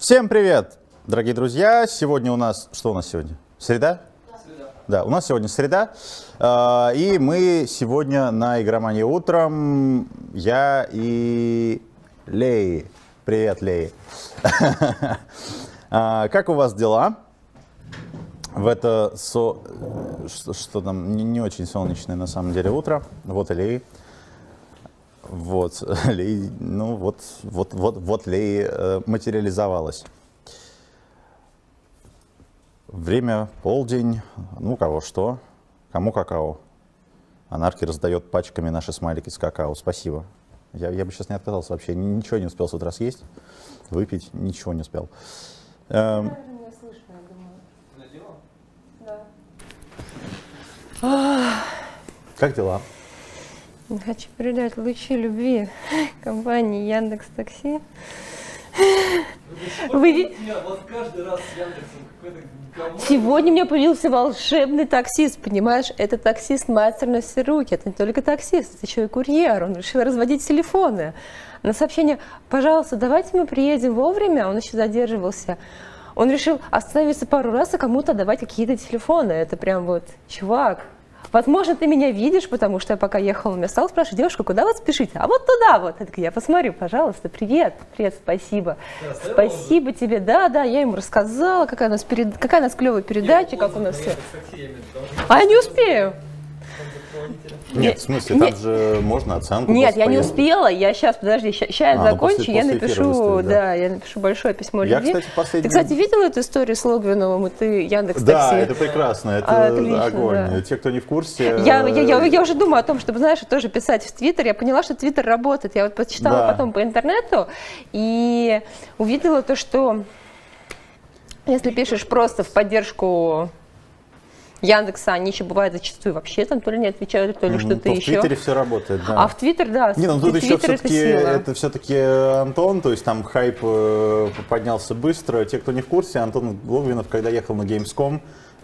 Всем привет, дорогие друзья! Сегодня у нас... Что у нас сегодня? Среда? Среда. Да, у нас сегодня среда. И мы сегодня на «Игромании утром». Я и Лей. Привет, Лей. Как у вас дела? В это... Что там? Не очень солнечное на самом деле утро. Вот и Лей. Вот, Лей, ну вот Лей материализовалась. Время полдень, ну у кого что, кому какао. Анарки раздает пачками наши смайлики с какао, спасибо. Я бы сейчас не отказался вообще, ничего не успел с утра съесть, выпить, ничего не успел. Меня слышно, я думаю. Да. Как дела? Хочу передать лучи любви компании Яндекс.Такси. Вот каждый раз с Яндексом какой-то... Сегодня у меня появился волшебный таксист, понимаешь? Это таксист мастер на все руки. Это не только таксист, это еще и курьер. Он решил разводить телефоны. На сообщение: пожалуйста, давайте мы приедем вовремя. Он еще задерживался. Он решил остановиться пару раз и кому-то давать какие-то телефоны. Это прям вот, чувак. Возможно, ты меня видишь, потому что я пока ехала, меня стал спрашивать: девушка, куда вы спешите? А вот туда вот. Я такая: я посмотрю, пожалуйста, привет, привет, спасибо. Да, спасибо тебе, да, я ему рассказала, какая у нас клевая передача, как у нас все. А я не успею. Нет, в смысле, там же можно оценку. Нет, я не успела, я сейчас, подожди, сейчас я закончу, я напишу, да, я напишу большое письмо любви. Ты, кстати, видела эту историю с Логвиновым, и ты Яндекс.Такси? Да, это прекрасно, это отлично, огонь. Да. Те, кто не в курсе... Я уже думаю о том, чтобы, знаешь, тоже писать в Твиттер. Я поняла, что Твиттер работает. Я вот почитала потом по интернету и увидела то, что если пишешь просто в поддержку Яндекса, они еще бывают зачастую вообще там то ли не отвечают, то ли что-то еще. В Твиттере все работает, да. А в Твиттер, да. Не, ну тут еще это все-таки Антон, то есть там хайп поднялся быстро. Те, кто не в курсе, Антон Логвинов, когда ехал на Gamescom,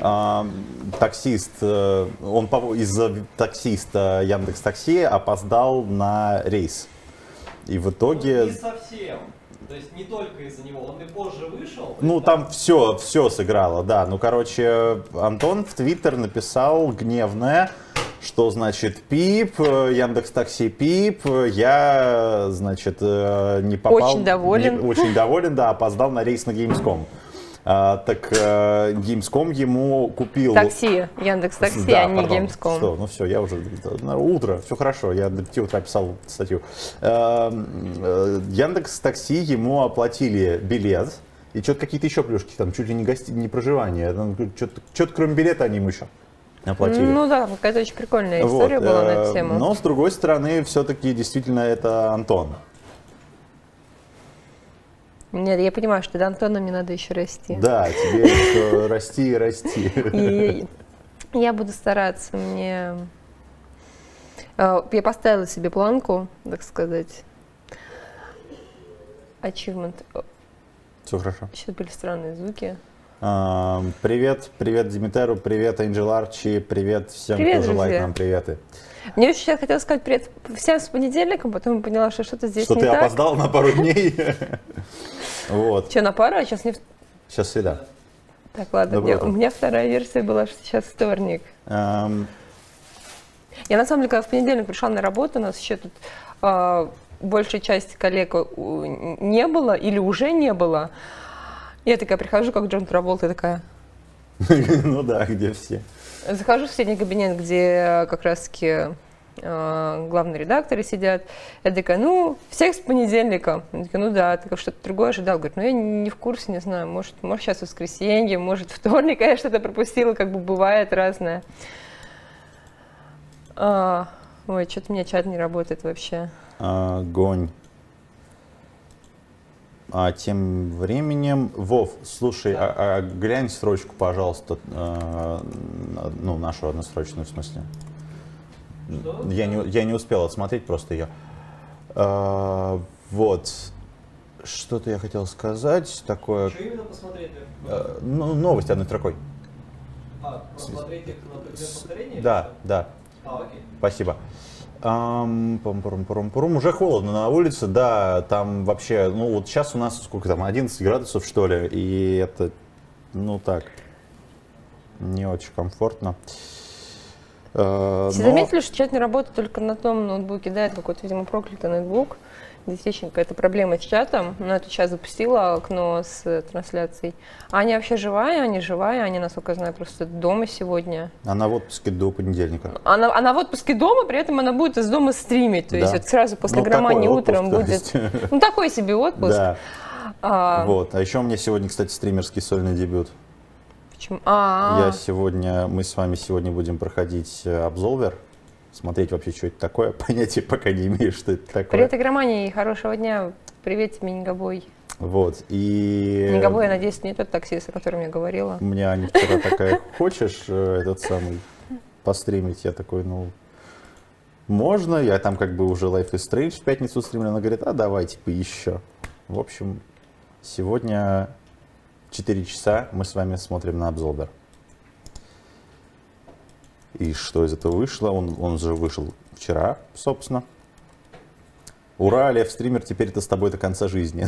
таксист, он из-за таксиста Яндекс.Такси опоздал на рейс. И в итоге... Не совсем. То есть не только из-за него, он и позже вышел. Ну там все сыграло, да. Ну короче, Антон в Твиттер написал гневное, что значит пип, Яндекс.Такси пип, я, значит, не попал. Очень доволен. Очень доволен, да, опоздал на рейс на Gamescom. Так Gamescom ему купил... Такси, Яндекс.Такси, да, а не Gamescom. Что? Ну все, я уже... Утро, все хорошо, я до 5 утра писал статью. Яндекс.Такси ему оплатили билет и что-то какие-то еще плюшки, там чуть ли не проживание. Что-то кроме билета они ему еще оплатили. Ну да, какая-то очень прикольная история была на эту тему. Но с другой стороны, все-таки действительно это Антон. Нет, я понимаю, что до Антона мне надо еще расти. Да, тебе еще расти и расти. И я буду стараться. Я поставила себе планку, так сказать. Achievement. Все хорошо. Сейчас были странные звуки. Привет Димитеру, привет Angel Арчи, привет всем, привет, кто желает друзья. нам приветы. Мне очень сейчас хотелось сказать привет всем с понедельником, потом поняла, что что-то здесь не так. Что ты опоздал на пару дней. Вот. Что, на пару, а сейчас не... Сейчас среда. Так, ладно, у меня вторая версия была, что сейчас вторник. Я на самом деле, когда в понедельник пришла на работу, у нас еще тут большая часть коллег не было или уже не было. Я такая прихожу, как Джон Траволта, такая... Ну да, где все. Захожу в соседний кабинет, где как раз-таки главные редакторы сидят. Я такая: ну, всех с понедельника. Я такая: ну да, ты что-то другое ожидал. Говорит: ну я не в курсе, не знаю, может сейчас воскресенье, может вторник, я что-то пропустила, как бы бывает разное. Ой, что-то у меня чат не работает вообще. Огонь. А тем временем, Вов, слушай, глянь строчку, пожалуйста, ну, нашу однострочную, в смысле. Что? Я не успел отсмотреть просто ее. Вот. Что-то я хотел сказать такое. Что именно посмотреть? Ну, новость одной строкой. Посмотреть их на предмет повторения? Да. Окей. Спасибо. Пам-парам-парам-парам. Уже холодно на улице, да, там вообще, ну вот сейчас у нас сколько там, 11 градусов что ли, и это, ну так, не очень комфортно. Все заметили, что чат не работает только на том ноутбуке, да, это какой-то, видимо, проклятый ноутбук. Действительно, какая-то проблема с чатом, но это сейчас запустила окно с трансляцией. Аня вообще живая, Аня живая, Аня, насколько я знаю, просто дома сегодня. Она в отпуске до понедельника. Она в отпуске дома, при этом она будет из дома стримить, то есть вот сразу после громании утром будет, ну такой себе отпуск. Да. Вот, а еще у меня сегодня, кстати, стримерский сольный дебют. Почему? Мы с вами сегодня будем проходить Absolver. Смотреть вообще, что это такое. Понятия пока не имею, что это такое. Привет, игромании, хорошего дня. Привет тебе, Нигабой. Вот, и... Нигабой, я надеюсь, не тот таксист, о котором я говорила. У меня Аня вчера такая, хочешь этот самый постримить? Я такой, ну, можно. Я там как бы уже Life is Strange в пятницу стримлю. Она говорит, а давай, типа, еще. В общем, сегодня 4 часа мы с вами смотрим на Absolver. И что из этого вышло? Он же вышел вчера, собственно. Ура, Лев стример, теперь это с тобой до конца жизни.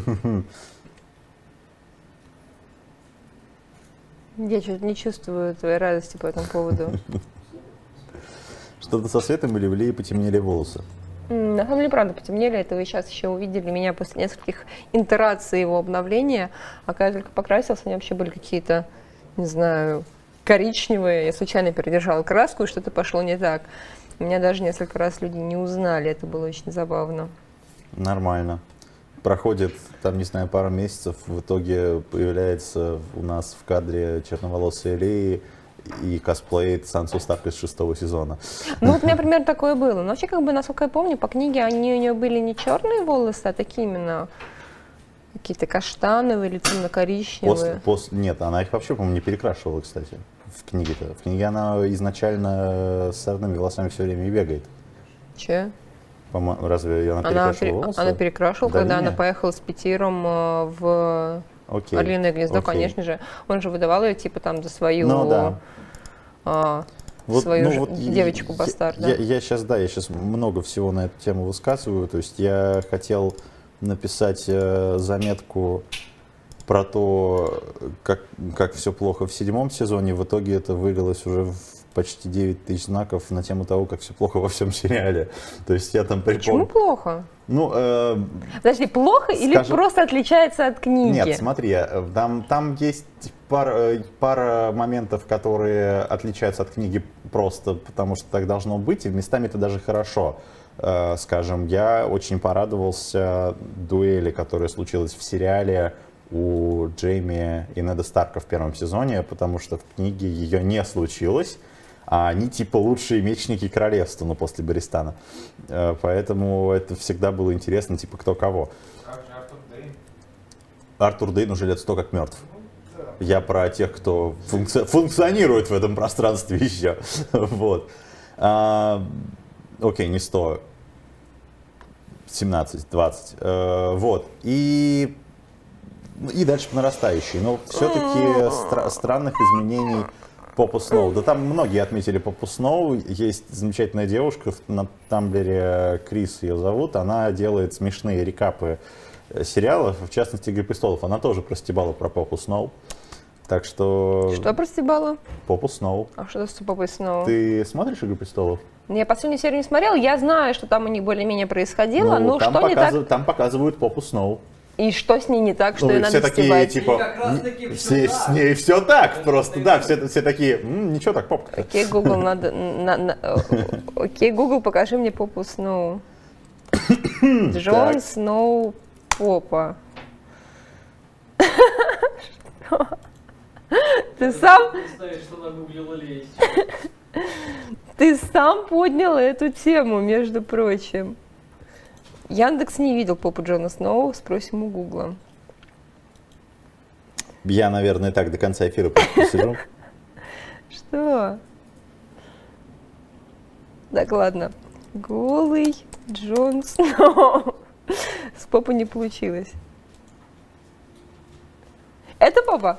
Я что-то не чувствую твоей радости по этому поводу. Что-то со светом или в Лее потемнели волосы? На самом деле, правда, потемнели. Это вы сейчас еще увидели меня после нескольких итераций его обновления. А когда я только покрасился, они вообще были какие-то, не знаю, коричневые. Я случайно передержала краску, и что-то пошло не так. Меня даже несколько раз люди не узнали. Это было очень забавно. Нормально. Проходит, там, не знаю, пару месяцев, в итоге появляется у нас в кадре черноволосая Лея и косплеит Сансу Старк из 6-го сезона. Ну, вот у меня примерно такое было. Но вообще, как бы, насколько я помню, по книге у нее были не черные волосы, а такие именно какие-то каштановые или темно-коричневые. Нет, она их вообще, по-моему, не перекрашивала, кстати, в книге-то. В книге она изначально с сорными волосами все время и бегает. Че? Разве она перекрашивала волосы? Она перекрашивала, да, когда она поехала с Петером в Орлиное гнездо, конечно же. Он же выдавал ее типа там за свою, девочку-бастард. Я сейчас много всего на эту тему высказываю. То есть я хотел написать заметку про то, как все плохо в 7-м сезоне. В итоге это вылилось уже в почти 9 тысяч знаков на тему того, как все плохо во всем сериале. То есть я там припомню... Почему плохо? Ну, подожди, плохо или просто отличается от книги? Нет, смотри, там есть пара моментов, которые отличаются от книги просто потому, что так должно быть, и местами это даже хорошо. Скажем, я очень порадовался дуэли, которая случилась в сериале у Джейми и Неда Старка в 1-м сезоне, потому что в книге ее не случилось, а они типа лучшие мечники королевства, ну, после Баристана. Поэтому это всегда было интересно, типа, кто кого. Как же Артур Дейн? Артур Дейн уже лет 100 как мертв. Я про тех, кто функционирует в этом пространстве еще. Вот. Окей, не 100, 17, 20. Вот. И дальше по нарастающей. Но все-таки странных изменений Попу Сноу. Да там многие отметили Попу Сноу. Есть замечательная девушка на Тамблере, Крис ее зовут. Она делает смешные рекапы сериалов, в частности «Игры престолов». Она тоже простебала про Попу Сноу. Так что... Что простебала? Попу Сноу. А что с Попой Сноу? Ты смотришь «Игры престолов»? Я последнюю серию не смотрела. Я знаю, что там у них более-менее происходило, но что не так... Там показывают Попу Сноу. И что с ней не так, что ее надо такие, стебать? Типа, с ней все так просто, да, все такие, ничего так, попка. Окей, Google, Окей, Google, покажи мне Попу Сноу. Джон Сноу Попа. Ты сам... Ты сам поднял эту тему, между прочим. Яндекс не видел попу Джона Сноу, спросим у Гугла. Я, наверное, так до конца эфира посижу. Что? Так, ладно. Голый Джон Сноу. С попой не получилось. Это попа?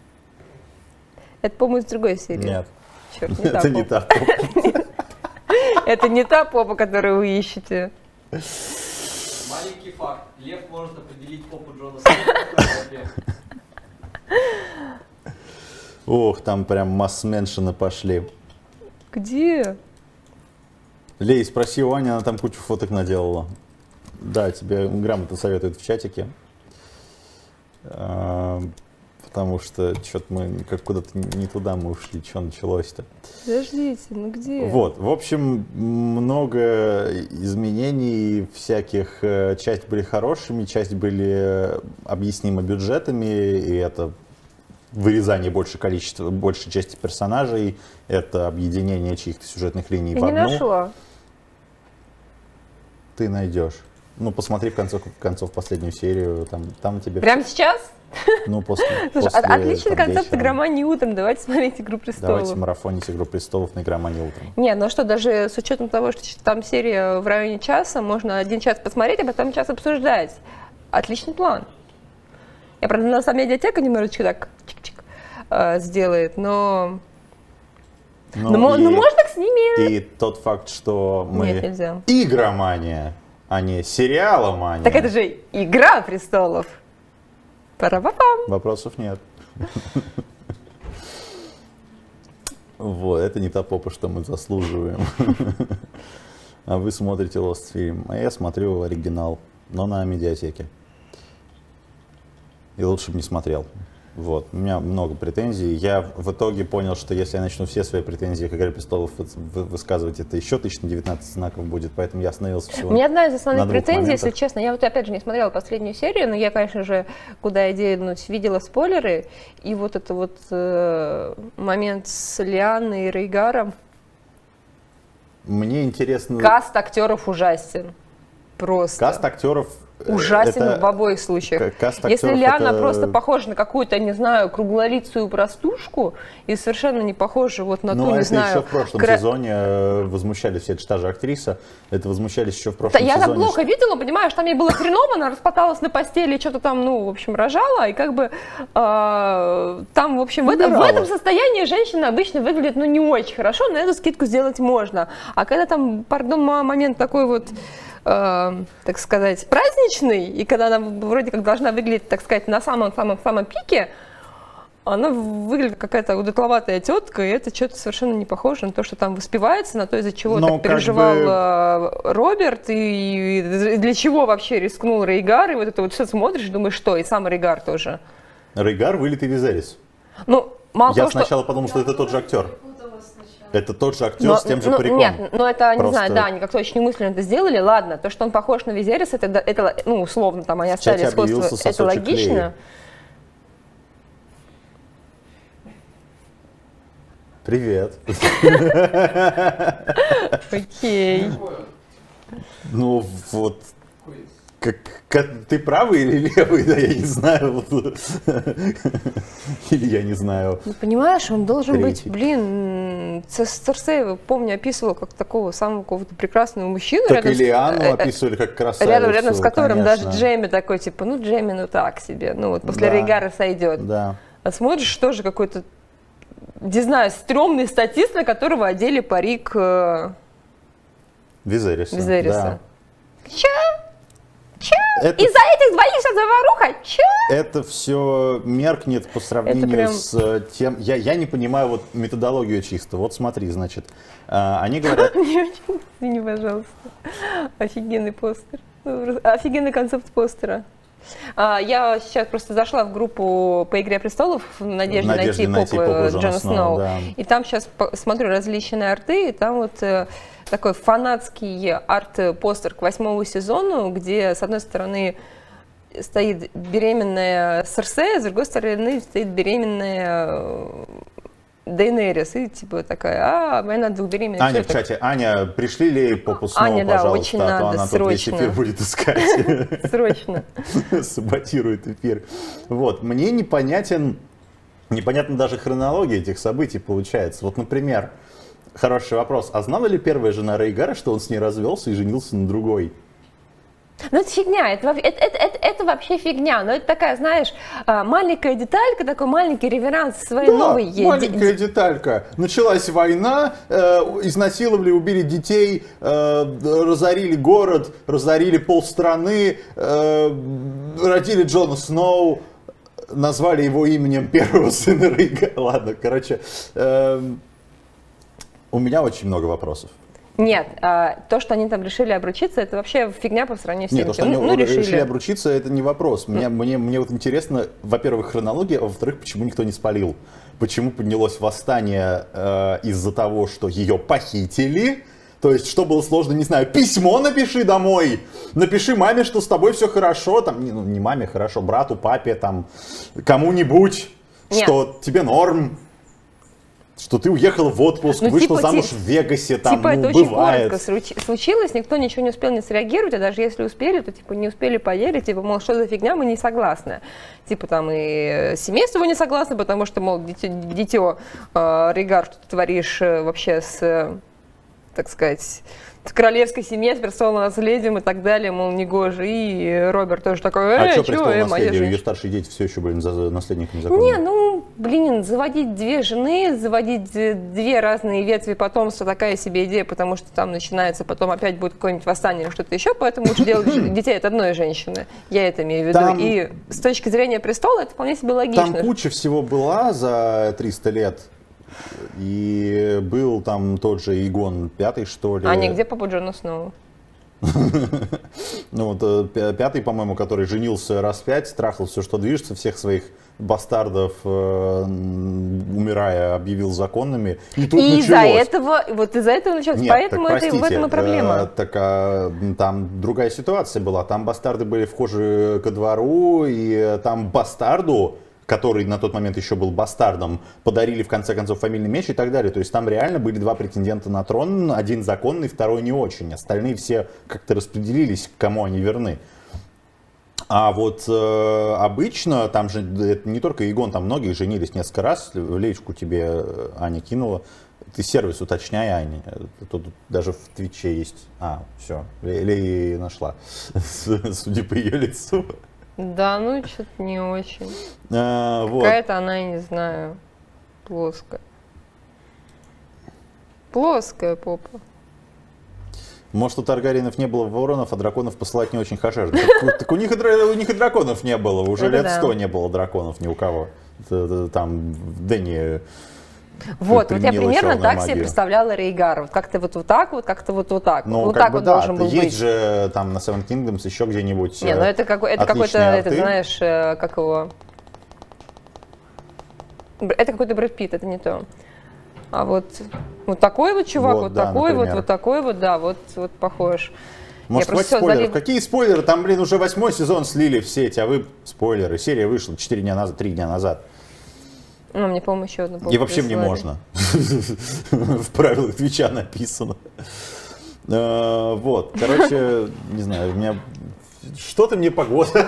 Это, по-моему, из другой серии. Нет. Черт, не это не та попа. Это не та попа, которую вы ищете. Маленький факт. Лев может определить попу Джона Смита. Ох, там прям масс-меншины пошли. Где? Лей, спроси у Ани, она там кучу фоток наделала. Да, тебе грамотно советуют в чатике. Потому что что-то мы как куда-то не туда мы ушли, что началось-то. Подождите, ну где? Вот, в общем, много изменений всяких. Часть были хорошими, часть были объяснимы бюджетами, и это вырезание большей части персонажей, это объединение чьих-то сюжетных линий Я в не одну. нашла. Ты найдешь. Ну, посмотри в концов последнюю серию, там тебе... Прямо сейчас? Ну, после Слушай, после, отличный там, концепт вечером. игромании утром. Давайте смотреть «Игру престолов». Давайте марафонить «Игру престолов» на игромании утром. Не, ну что, даже с учетом того, что там серия в районе часа, можно 1 час посмотреть, а потом час обсуждать. Отличный план. Я, правда, на самом медиатека немножечко так чик-чик сделает, но... Ну, можно с ними... И тот факт, что мы Нет, нельзя. игромания, а не сериаломания. Так это же «Игра престолов». Пара-па-пам. Вопросов нет. Вот, это не та попа, что мы заслуживаем. А вы смотрите Lost фильм, а я смотрю оригинал, но на медиатеке. И лучше бы не смотрел. Вот, у меня много претензий. Я в итоге понял, что если я начну все свои претензии к «Игре престолов» высказывать, это еще 1019 знаков будет, поэтому я остановился всего. У меня одна из основных на 2 претензий, если моментах. честно, я вот опять же не смотрела последнюю серию, но я, конечно же, куда идея видела спойлеры, и вот это вот момент с Лианной и Рейгаром. Мне интересно... Каст актеров ужасен. Просто. Каст актеров... Ужасен в обоих случаях. Каст Если актеров Лиана это... просто похожа на какую-то, не знаю, круглолицую простушку и совершенно не похожа вот на ту, не это знаю... еще в прошлом сезоне возмущались, это же та же актриса, это возмущались еще в Да, прошлом я сезоне. так плохо видела, понимаешь, там ей было хреново, она распоталась на постели, что-то там, ну, в общем, рожала, и как бы там, в общем, в этом состоянии женщина обычно выглядит, ну, не очень хорошо, на эту скидку сделать можно. А когда там, пардон, момент такой вот, так сказать, праздничный, и когда она вроде как должна выглядеть, так сказать, на самом-самом-самом пике, она выглядит какая-то удотловатая тетка, и это что-то совершенно не похоже на то, что там воспевается, на то, из-за чего так переживал Роберт, и для чего вообще рискнул Рейгар, и вот это вот все смотришь, думаешь, что, и сам Рейгар тоже. Рейгар вылитый Визерис. Ну, мало Я того, сначала подумал, что это тот же актер. Это тот же актер с тем же париком. Нет, но это, Просто... не знаю, да, они как-то очень умысленно это сделали, ладно, то, что он похож на Визериса, это ну, условно, там, они оставили сходство, это логично. Клея. Привет. Окей. Ну, вот, как ты правый или левый, да, я не знаю. Или я не знаю. Ну, понимаешь, он должен Третий. быть, блин, Церсея, помню, описывала как такого самого какого-то прекрасного мужчину. Так и Лиану описывали как красавицу. Рядом с которым конечно. даже Джейми такой, типа, ну, Джейми, ну, так себе, ну, вот после Да. Рейгара сойдет. Да. А смотришь, тоже какой-то, не знаю, стрёмный статист, на которого одели парик Визериса. Визериса. Да. Чё? Это, Из-за этих двоих вся заваруха? Чё? это все меркнет по сравнению прям- с тем... Я не понимаю вот методологию чисто. Вот смотри, значит, они говорят... Извини, пожалуйста. Офигенный постер. Офигенный концепт постера. Я сейчас просто зашла в группу по «Игре престолов» в надежде найти попу Джона Сноу. Да. И там сейчас смотрю различные арты, и там вот такой фанатский арт-постер к 8-му сезону, где, с одной стороны, стоит беременная Серсея, с другой стороны, стоит беременная Дейенерис, и типа такая, война двух беременных. Аня Всё в так. чате. Аня, пришли ли попу снова, Аня, да, пожалуйста, очень а то надо, она тут весь срочно. эфир будет искать. Срочно. Саботирует эфир. Вот, мне непонятна даже хронология этих событий получается. Вот, например, хороший вопрос. А знала ли первая жена Рейгара, что он с ней развелся и женился на другой? Ну, это фигня, это вообще фигня. Но это такая, знаешь, маленькая деталька, такой маленький реверанс своей новой маленькая деталька. Началась война, изнасиловали, убили детей, разорили город, разорили полстраны, родили Джона Сноу, назвали его именем первого сына Рейгара. Ладно, короче, у меня очень много вопросов. Нет, то, что они там решили обручиться, это вообще фигня по сравнению с тем, Нет, то, что они решили обручиться, это не вопрос. Мне вот интересно, во-первых, хронология, а во-вторых, почему никто не спалил. Почему поднялось восстание из-за того, что ее похитили? То есть, что было сложно, не знаю, письмо напиши домой, напиши маме, что с тобой все хорошо, там, не маме, хорошо, брату, папе, там, кому-нибудь, что тебе норм. Что ты уехала в отпуск, вышла замуж в Вегасе, там, это бывает. очень коротко случилось, никто ничего не успел не среагировать, а даже если успели, то, не успели поверить, мол, что за фигня, мы не согласны. Там и семейство не согласны, потому что, мол, дитё, Рейгар, что ты творишь вообще с, так сказать, в королевской семье с престолом наследием и так далее, мол, негоже. И Роберт тоже такой, а что престол наследие? Ее старшие дети все еще были наследниками закона. Не, заводить две жены, заводить две разные ветви потомства, такая себе идея, потому что там начинается, потом опять будет какое-нибудь восстание или что-то еще, поэтому лучше делать детей от одной женщины. Я это имею в виду. Там, и с точки зрения престола это вполне себе логично. Там куча всего была за 300 лет. И был там тот же Игон Пятый, что ли. А нигде папа Джона Сноу. Ну вот Пятый, по-моему, который женился раз 5, трахал все, что движется, всех своих бастардов, умирая, объявил законными. И тут началось. Из-за этого началось. Нет, поэтому так, простите, в этом и проблема. Там другая ситуация была. Там бастарды были вхожи ко двору, и там бастарду, который на тот момент еще был бастардом, подарили в конце концов фамильный меч и так далее. То есть там реально были два претендента на трон, один законный, второй не очень. Остальные все как-то распределились, кому они верны. А вот обычно, там же это не только Игон, там многие женились несколько раз, в личку тебе Аня кинула. Ты сервис уточняй, Аня. Тут даже в Твиче есть. Все, Лея нашла, судя по ее лицу. Да, что-то не очень. Вот. Какая-то она, я не знаю, плоская. Плоская попа. Может, у Таргариенов не было воронов, а драконов посылать не очень хашерно. Так у них и драконов не было. Уже лет 100 не было драконов ни у кого. Там Дэнни... Вот я примерно так себе представляла Рейгара. Вот как-то вот так вот, как-то вот так. Вот так вот должен был быть. Есть же там на Seven Kingdoms еще где-нибудь. Не, это какой-то, знаешь, как его... Это какой-то Брэд Питт, это не то. А вот такой вот чувак, вот такой вот такой вот, да, вот похож. Может, хватит спойлеров? Какие спойлеры? Там, уже 8-й сезон слили в сеть, а вы спойлеры. Серия вышла 3 дня назад. Мне, по-моему, еще одна. И вообще мне можно. В правилах Твича написано. Вот, короче, не знаю, у меня... Что-то мне погода.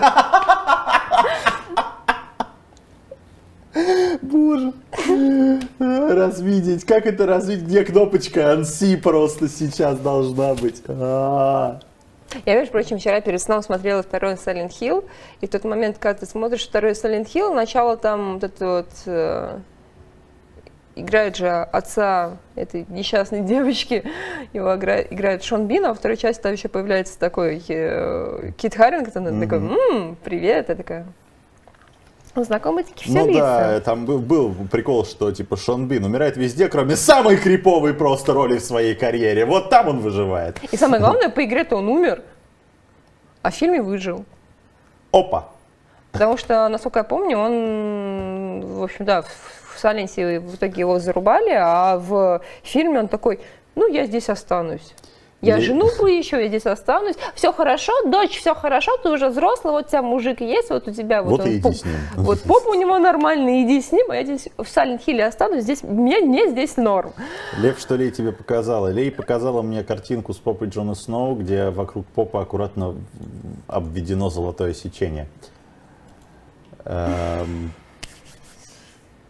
Боже. Развидеть. Как это развидеть? Где кнопочка Анси просто сейчас должна быть? Я, между прочим, вчера перед сном смотрела второй Silent Hill, и в тот момент, когда ты смотришь второй Silent Hill, начало там вот это вот... играет же отца этой несчастной девочки, его играет Шон Бин, а во второй части там еще появляется такой Кит Харингтон, такой, привет, я такая... Знакомые такие все лица. Да, там был прикол, что типа Шон Бин умирает везде, кроме самой криповой просто роли в своей карьере. Вот там он выживает. И самое главное, по игре-то он умер, а в фильме выжил. Опа! Потому что, насколько я помню, он, в общем, да, в Сайленсе в итоге его зарубали, а в фильме он такой, я здесь останусь. Я жену поищу, я здесь останусь. Все хорошо, дочь, все хорошо, ты уже взрослый, вот у тебя мужик есть, вот у тебя вот и иди с ним. Вот попа у него нормальная, иди с ним, а я здесь в Silent Hill останусь, мне здесь норм. Лев, что Лей тебе показала? Лей показала мне картинку с попой Джона Сноу, где вокруг попы аккуратно обведено золотое сечение.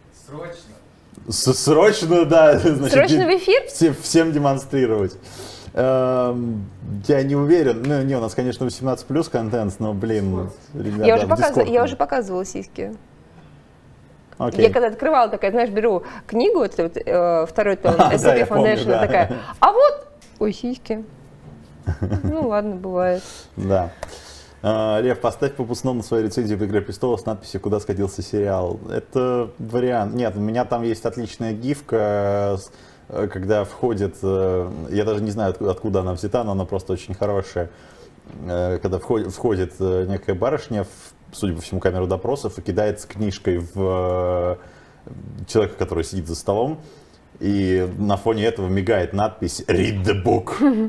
Срочно. Срочно, да. Значит, срочно в эфир? Всем демонстрировать. Я не уверен. Ну, не, у нас, конечно, 18+ контент, но, блин, ребята, Я уже показывала сиськи. Окей. Я когда открывала, такая, знаешь, беру книгу, второй том, Да, SCP я помню, Foundation, да. такая, а вот, ой, сиськи. Ну ладно, бывает. Да. Лев, поставь попустно на свою рецензию по «Игре престолов» с надписью «Куда скатился сериал». Это вариант. Нет, у меня там есть отличная гифка, когда входит, я даже не знаю, откуда она взята, но она просто очень хорошая. Когда входит некая барышня, судя по всему, камеру допросов и кидается книжкой в человека, который сидит за столом, и на фоне этого мигает надпись «Read the book».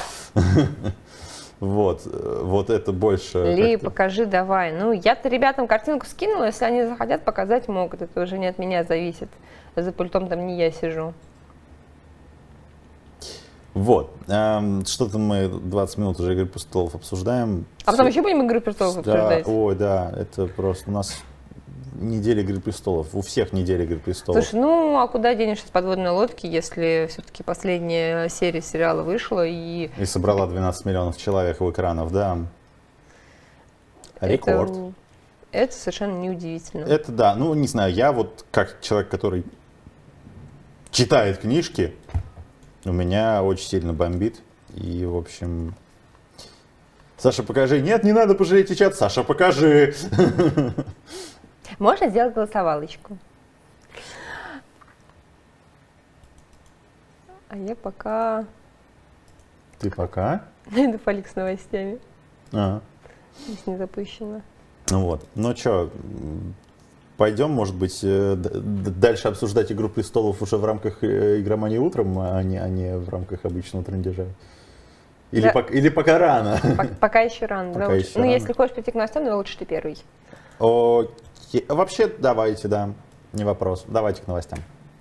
Вот это больше... Ли, покажи давай. Ну, я-то ребятам картинку скинула, если они захотят, показать могут. Это уже не от меня зависит. За пультом там не я сижу. Вот. Что-то мы 20 минут уже «Игры престолов» обсуждаем. А потом еще будем «Игры престолов» обсуждать? Ой, да, это просто у нас неделя «Игры престолов», у всех неделя «Игры престолов». Слушай, ну а куда денешься с подводной лодки, если все-таки последняя серия сериала вышла и... И собрала 12 миллионов человек в экранов, да. Рекорд. Это совершенно неудивительно. Это да, ну не знаю, я вот как человек, который читает книжки, у меня очень сильно бомбит. И, в общем... Саша, покажи. Нет, не надо пожалеть чат. Саша, покажи. Можно сделать голосовалочку. А я пока... Ты пока? Найду файлик с новостями. А. Здесь не запущено. Ну вот. Ну что, пойдем, может быть, дальше обсуждать «Игру престолов» уже в рамках «Игромании утром», а не в рамках обычного трындежа? Или, Да. или пока рано? Пока еще рано. Пока да, еще ну, рано. если хочешь прийти к новостям, то лучше ты первый. Окей. Вообще, давайте, да. Не вопрос. Давайте к новостям.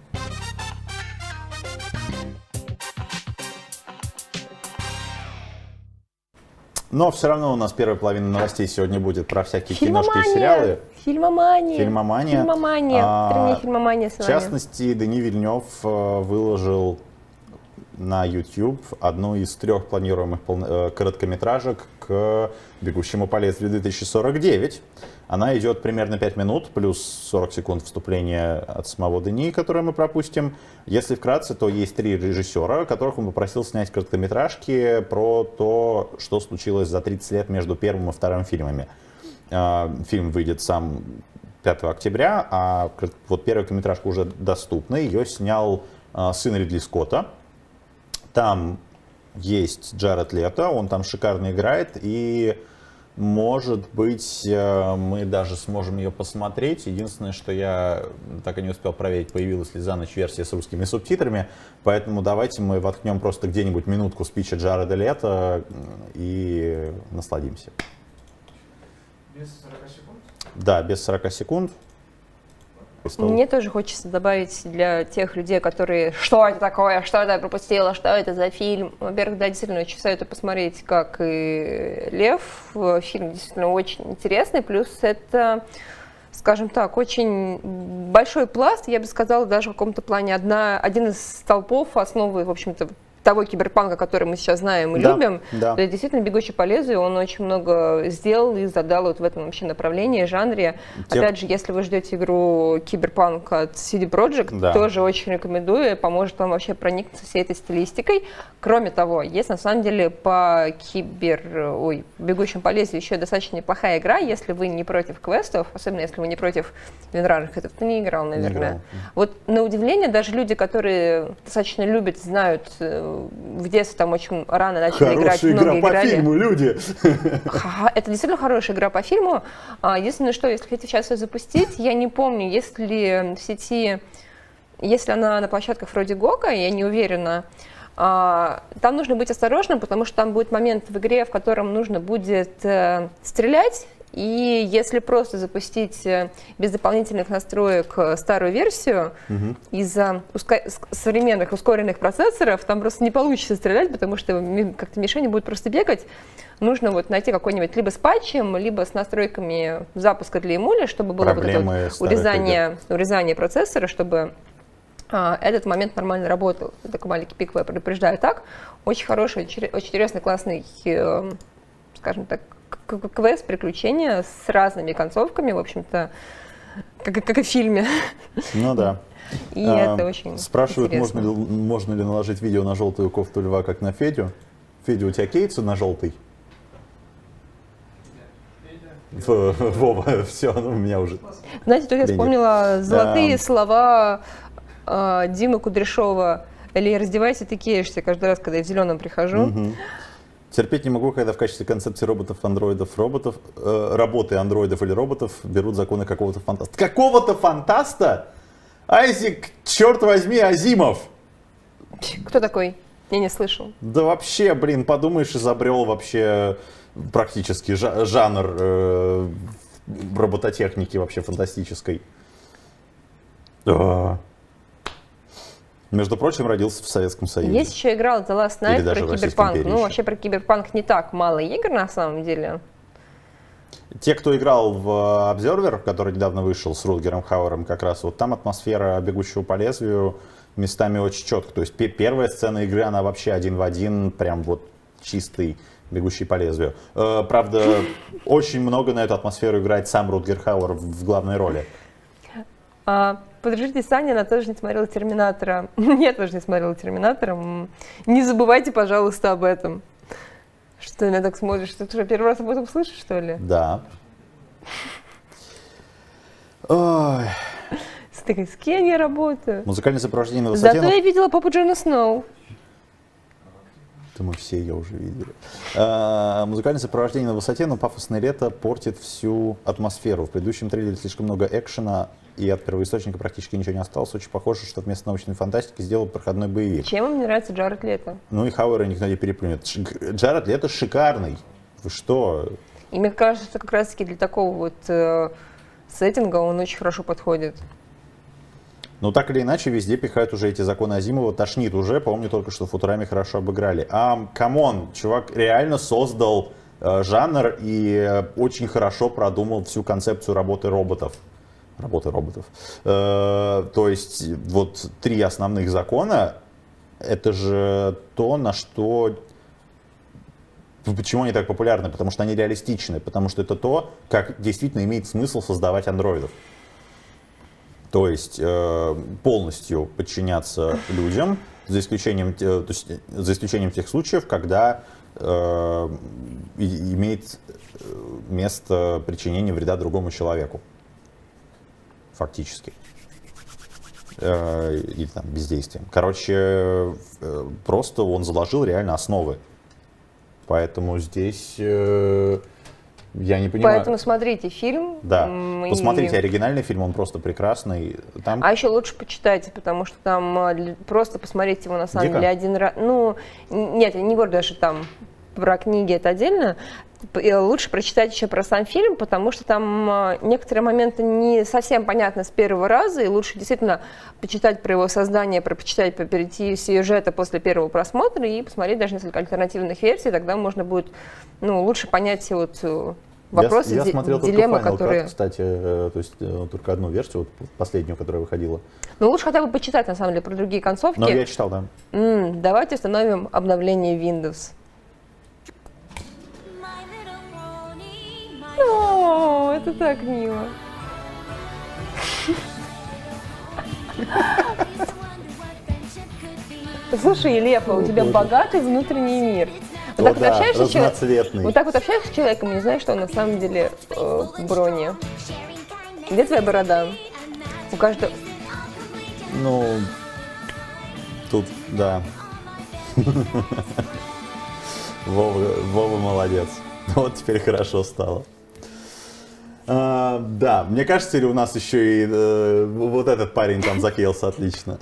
Но все равно у нас первая половина новостей сегодня будет про всякие киношки и сериалы. Фильмомания. Фильмомания. Фильмомания. Фильмомания с В вами. частности, Дени Вильнев выложил на YouTube одну из 3 планируемых короткометражек к «Бегущему по лезвию 2049». Она идет примерно 5 минут, плюс 40 секунд вступления от самого Дени, которое мы пропустим. Если вкратце, то есть 3 режиссера, которых он попросил снять короткометражки про то, что случилось за 30 лет между первым и вторым фильмами. Фильм выйдет сам 5 октября, а вот первая короткометражка уже доступна. Ее снял сын Ридли Скотта. Там есть Джаред Лето, он там шикарно играет, и, может быть, мы даже сможем ее посмотреть. Единственное, что я так и не успел проверить, появилась ли за ночь версия с русскими субтитрами, поэтому давайте мы воткнем просто где-нибудь минутку спича Джареда Лето и насладимся. Без 40 секунд? Да, без 40 секунд. Мне тоже хочется добавить для тех людей, которые что это такое, что это я пропустила, что это за фильм. Во-первых, да, действительно, очень советую посмотреть, как и Лев. Фильм действительно очень интересный, плюс это, скажем так, очень большой пласт, я бы сказала, даже в каком-то плане один из столпов основы, в общем-то, того киберпанка, который мы сейчас знаем и любим, да. то есть действительно «Бегущий по лезвию», он очень много сделал и задал вот в этом вообще направлении, жанре. Опять же, если вы ждете игру киберпанк от CD Projekt, тоже очень рекомендую, поможет вам вообще проникнуться всей этой стилистикой. Кроме того, есть на самом деле по «Бегущему по лезвию» еще достаточно неплохая игра, если вы не против квестов, особенно если вы не против винрарных, это ты не играл, наверное. Не играл. Вот на удивление, даже люди, которые достаточно любят, знают, в детстве там очень рано начали играть, много играли. Хорошая игра по фильму, люди! Это действительно хорошая игра по фильму. Единственное, что, если хотите сейчас ее запустить, я не помню, если в сети, если она на площадках вроде Гога, я не уверена, там нужно быть осторожным, потому что там будет момент в игре, в котором нужно будет стрелять. И если просто запустить без дополнительных настроек старую версию, из-за современных ускоренных процессоров, там просто не получится стрелять, потому что как-то мишени будут просто бегать. Нужно вот найти какой-нибудь либо с патчем, либо с настройками запуска для эмуля, чтобы было вот это вот урезание процессора, чтобы этот момент нормально работал. Это такой маленький пик, я предупреждаю так. Очень хороший, очень интересный, классный, скажем так, квест, приключения с разными концовками, в общем-то, как и в фильме. Ну да. И это очень спрашивают, интересно. можно ли наложить видео на желтую кофту льва, как на Федю. Федя, у тебя кейтсы на желтый? Вова, все, ну у меня уже. Знаете, тут я вспомнила золотые слова Димы Кудряшова. Или раздевайся, ты кеешься каждый раз, когда я в зеленом прихожу. Терпеть не могу, когда в качестве концепции работы андроидов или роботов берут законы какого-то фантаста. Какого-то фантаста? Айзек, черт возьми, Азимов! Кто такой? Я не слышал. Да вообще, блин, подумаешь, изобрел вообще практически жанр робототехники вообще фантастической. Да. Между прочим, родился в Советском Союзе. Есть еще игра The Last Night Или даже про в Российской киберпанк. империи Ну, еще. вообще про киберпанк не так мало игр на самом деле. Те, кто играл в Observer, который недавно вышел с Рутгером Хауэром, как раз вот там атмосфера «Бегущего по лезвию» местами очень четко. То есть первая сцена игры, она вообще один в один, прям вот чистый «Бегущий по лезвию». Правда, очень много на эту атмосферу играет сам Рутгер Хауэр в главной роли. Подождите, Саня, она тоже не смотрела «Терминатора». Я тоже не смотрела «Терминатора». Не забывайте, пожалуйста, об этом. Что ты на меня так смотришь? Ты что, первый раз об этом слышишь, что ли? Да. Ой. С кем я работаю? Музыкальное сопровождение на высоте. Зато я видела папу Джона Сноу. Это мы все ее уже видели. Музыкальное сопровождение на высоте, но пафосное лето портит всю атмосферу. В предыдущем трейлере слишком много экшена, и от первоисточника практически ничего не осталось. Очень похоже, что вместо научной фантастики сделал проходной боевик. Чем вам не нравится Джаред Лето? Ну и Хауэра никто не переплюнет. Джаред Лето шикарный. Вы что? И мне кажется, что как раз-таки для такого вот сеттинга он очень хорошо подходит. Ну, так или иначе, везде пихают уже эти законы Азимова, тошнит уже. Помню только, что в Футураме хорошо обыграли. Камон, чувак реально создал жанр и очень хорошо продумал всю концепцию работы роботов. То есть, вот 3 основных закона, это же то, на что... Почему они так популярны? Потому что они реалистичны, потому что это то, как действительно имеет смысл создавать андроидов. То есть полностью подчиняться людям, за исключением тех случаев, когда имеет место причинение вреда другому человеку. Фактически. Или там бездействием. Короче, просто он заложил реально основы. Поэтому здесь... Я не понимаю. Поэтому смотрите фильм. Да, посмотрите оригинальный фильм, он просто прекрасный. Там... А еще лучше почитайте, потому что там просто посмотреть его на самом Дико? деле один раз. Ну, нет, я не говорю даже там про книги, это отдельно. Лучше прочитать еще про сам фильм, потому что там некоторые моменты не совсем понятны с первого раза, и лучше действительно почитать про его создание, почитать, перейти с сюжета после первого просмотра и посмотреть даже несколько альтернативных версий, тогда можно будет лучше понять вот вопросы, я смотрел дилеммы, только Final которые... Cut, кстати, то есть только одну версию, вот последнюю, которая выходила. Ну, лучше хотя бы почитать, на самом деле, про другие концовки. Но я читал, да. Давайте установим обновление Windows. О, это так мило. Слушай, Лепа, у тебя богатый внутренний мир. Вот так вот общаешься с человеком, разноцветный. вот так вот общаешься с человеком, и не знаешь, что он на самом деле в броне. Где твоя борода? У каждого... Ну, тут, да. Вова молодец. Вот теперь хорошо стало. Да, мне кажется, или у нас еще и вот этот парень там заклеился отлично.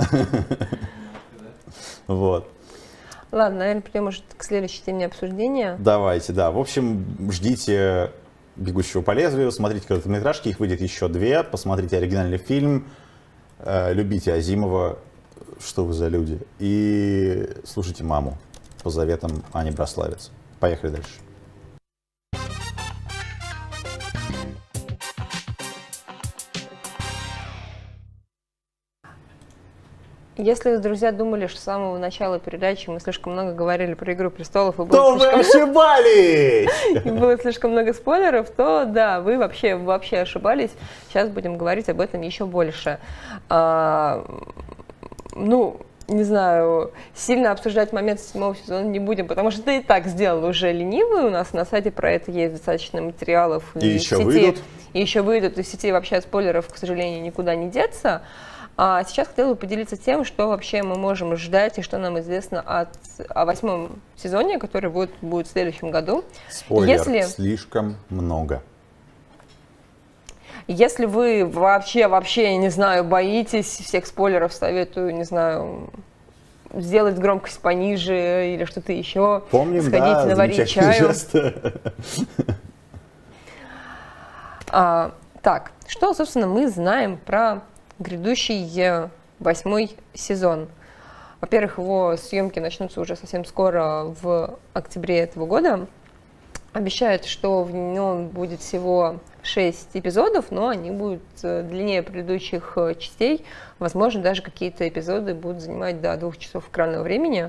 Вот. Ладно, наверное, придем уже к следующей теме обсуждения. Давайте, да. В общем, ждите «Бегущего по лезвию», смотрите короткометражки, их выйдет еще 2, посмотрите оригинальный фильм, любите Азимова, что вы за люди, и слушайте «Маму» по заветам Ани Браславец. Поехали дальше. Если вы, друзья, думали, что с самого начала передачи мы слишком много говорили про «Игру престолов» и То вы ошибались! было слишком много спойлеров, то да, вы вообще ошибались. Сейчас будем говорить об этом еще больше. Не знаю, сильно обсуждать момент 7-го сезона не будем, потому что ты и так сделал уже ленивый. У нас на сайте про это есть достаточно материалов. И еще выйдут. И еще выйдут. И в сети вообще от спойлеров, к сожалению, никуда не деться. А сейчас хотела бы поделиться тем, что вообще мы можем ждать и что нам известно о 8-м сезоне, который будет в следующем году. Спойлер, слишком много. Если вы вообще, не знаю, боитесь всех спойлеров, советую, не знаю, сделать громкость пониже или что-то еще. Помним, сходить, да, наварить чаю. Жест. Так, что, собственно, мы знаем про грядущий 8-й сезон? Во-первых, его съемки начнутся уже совсем скоро, в октябре этого года. Обещают, что в нем будет всего 6 эпизодов, но они будут длиннее предыдущих частей. Возможно, даже какие-то эпизоды будут занимать до 2 часов экранного времени.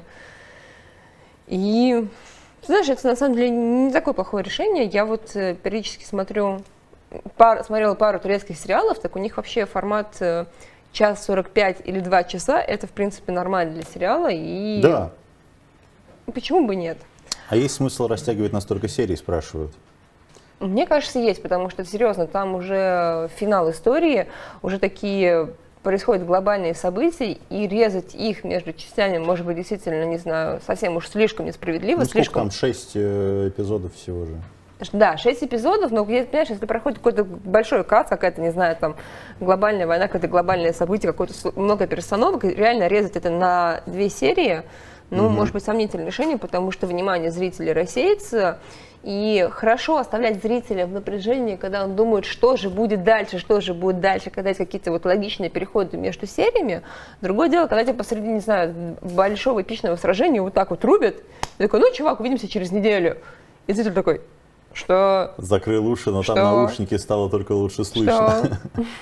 И, знаешь, это на самом деле не такое плохое решение. Я вот периодически смотрела пару турецких сериалов, так у них вообще формат час 45 или 2 часа, это, в принципе, нормально для сериала. И да. Почему бы нет? А есть смысл растягивать на столько серий, спрашивают? Мне кажется, есть, потому что, серьезно, там уже финал истории, уже такие происходят глобальные события, и резать их между частями, может быть, действительно, не знаю, совсем уж слишком несправедливо. Ну, сколько там, 6 эпизодов всего же? Да, 6 эпизодов, но, понимаешь, если проходит какой-то большой кат, какая-то, не знаю, там, глобальная война, какое-то глобальное событие, какое-то много перестановок, реально резать это на 2 серии, может быть, сомнительное решение, потому что внимание зрителей рассеется, и хорошо оставлять зрителя в напряжении, когда он думает, что же будет дальше, когда есть какие-то вот логичные переходы между сериями. Другое дело, когда тебя посреди, не знаю, большого эпичного сражения вот так вот рубят, и такой, чувак, увидимся через неделю. И зритель такой, что? Закрыл уши, но там наушники стало только лучше слышно.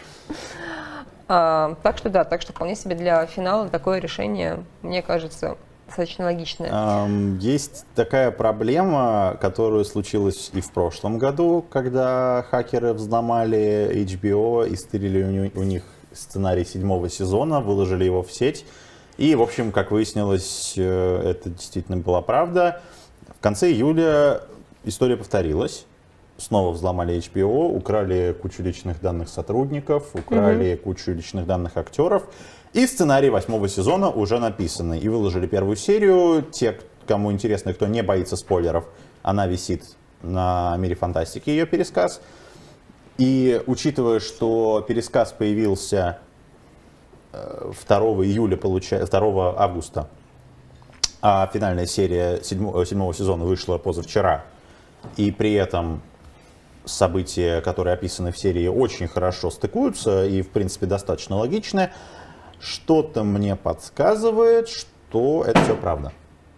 Так что вполне себе для финала такое решение, мне кажется, достаточно логичное. Есть такая проблема, которая случилась и в прошлом году, когда хакеры взломали HBO и стырили у них сценарий 7-го сезона, выложили его в сеть. И, в общем, как выяснилось, это действительно была правда. В конце июля история повторилась. Снова взломали HBO, украли кучу личных данных сотрудников, украли кучу личных данных актеров. И сценарий 8-го сезона уже написаны. И выложили первую серию. Те, кому интересно, кто не боится спойлеров, она висит на Мире Фантастики, ее пересказ. И учитывая, что пересказ появился 2 августа, а финальная серия 7-го сезона вышла позавчера, и при этом события, которые описаны в серии, очень хорошо стыкуются и, в принципе, достаточно логичны, что-то мне подсказывает, что это все правда.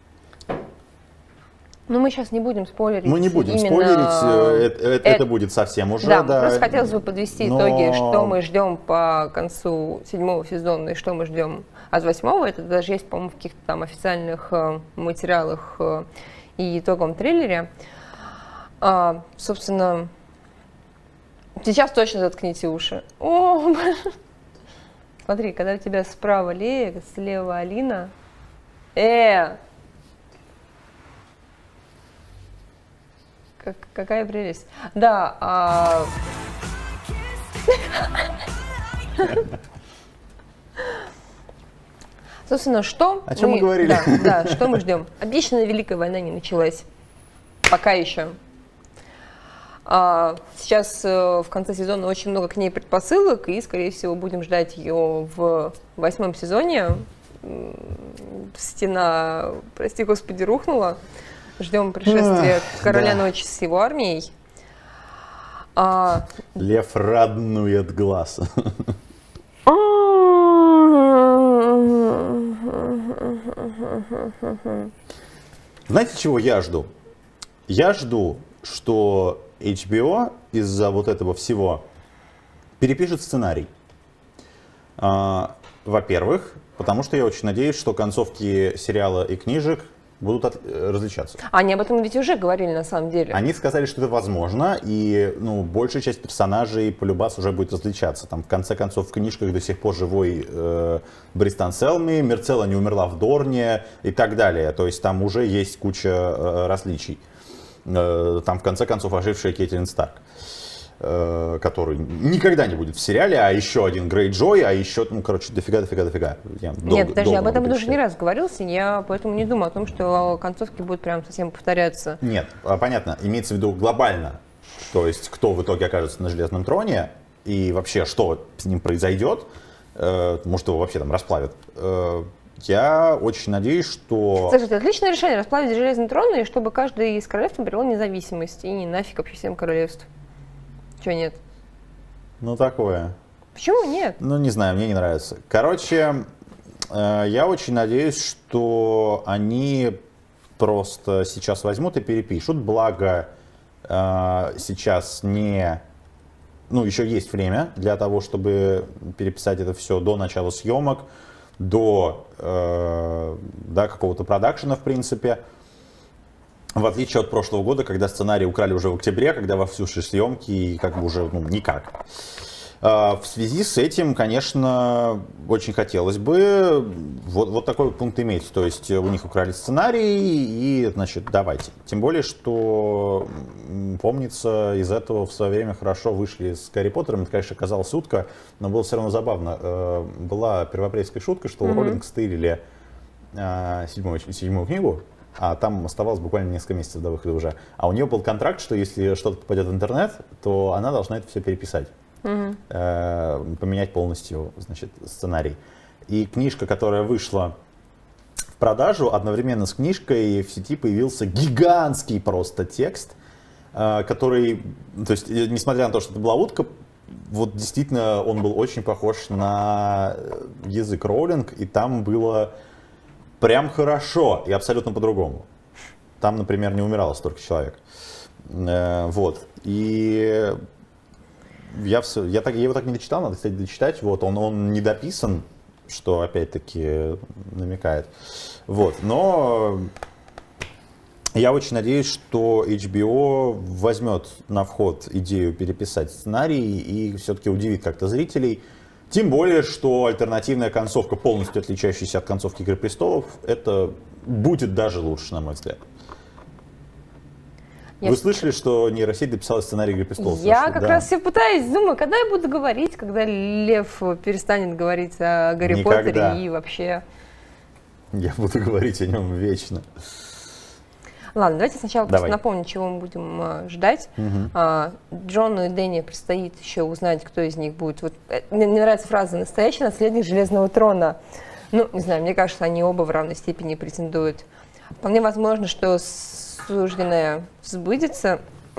Но мы сейчас не будем спойлерить. Мы не будем спойлерить, это будет совсем уже. Да, просто хотелось бы подвести итоги, что мы ждем по концу 7-го сезона и что мы ждем от 8-го. Это даже есть, по-моему, в каких-то там официальных материалах и итоговом трейлере. Собственно, сейчас точно заткните уши. О, смотри, когда у тебя справа Лея, слева Алина. Какая прелесть. Да. Собственно, что о чем мы говорили? Да, что мы ждем? Обещанная Великая война не началась. Пока еще. Сейчас в конце сезона очень много к ней предпосылок, и, скорее всего, будем ждать ее в 8-м сезоне. Стена, прости господи, рухнула. Ждем пришествия Короля Ночи с его армией. Лев раднует глаз. Знаете, чего я жду? Я жду, что HBO из-за вот этого всего перепишет сценарий. Во-первых, потому что я очень надеюсь, что концовки сериала и книжек будут различаться. Они об этом ведь уже говорили на самом деле. Они сказали, что это возможно, и большая часть персонажей полюбас уже будет различаться. Там, в конце концов, в книжках до сих пор живой Бристан Селми, Мирцелла не умерла в Дорне и так далее. То есть там уже есть куча различий. Там, в конце концов, ожившая Кэтлин Старк, который никогда не будет в сериале, а еще один Грейджой, а еще, дофига. Нет, подожди, об этом уже не раз говорился, я поэтому не думаю о том, что концовки будут прям совсем повторяться. Нет, понятно, имеется в виду глобально, то есть кто в итоге окажется на Железном троне и вообще что с ним произойдет, может его вообще там расплавят. Я очень надеюсь, что... Слушай, это отличное решение, расплавить Железный трон, и чтобы каждый из королевств обрел независимость, и не нафиг вообще всем королевств. Чего нет? Такое. Почему нет? Не знаю, мне не нравится. Короче, я очень надеюсь, что они просто сейчас возьмут и перепишут, благо сейчас еще есть время для того, чтобы переписать это все до начала съемок, до какого-то продакшена, в принципе. В отличие от прошлого года, когда сценарий украли уже в октябре, когда вовсю шли съемки и уже никак. В связи с этим, конечно, очень хотелось бы вот такой пункт иметь. То есть у них украли сценарий и, значит, давайте. Тем более, что, помнится, из этого в свое время хорошо вышли с Гарри Поттером. Это, конечно, оказалась утка, но было все равно забавно. Была первоапрельская шутка, что у Роллинг стырили седьмую книгу, а там оставалось буквально несколько месяцев до выхода уже. А у нее был контракт, что если что-то попадет в интернет, то она должна это все переписать. Поменять полностью, значит, сценарий. И книжка, которая вышла в продажу, одновременно с книжкой в сети появился гигантский просто текст, который, то есть, несмотря на то, что это была утка, вот действительно он был очень похож на язык Роулинг, и там было прям хорошо и абсолютно по-другому. Там, например, не умирало столько человек. Вот. И я его так не дочитал, надо, кстати, дочитать. Вот, он не дописан, что опять-таки намекает. Вот, но я очень надеюсь, что HBO возьмет на вход идею переписать сценарий и все-таки удивит как-то зрителей. Тем более, что альтернативная концовка, полностью отличающаяся от концовки «Игры престолов», это будет даже лучше, на мой взгляд. Вы слышали, что нейросеть дописала сценарий «Игры престолов»? Я как раз все пытаюсь, думаю, когда я буду говорить, когда Лев перестанет говорить о Гарри Поттере и вообще... Я буду говорить о нем вечно. Ладно, давайте сначала просто напомним, чего мы будем ждать. Джону и Дэнни предстоит еще узнать, кто из них будет. Вот, мне нравится фраза «настоящий наследник Железного трона». Не знаю, мне кажется, они оба в равной степени претендуют. Вполне возможно, что сужденное сбудется.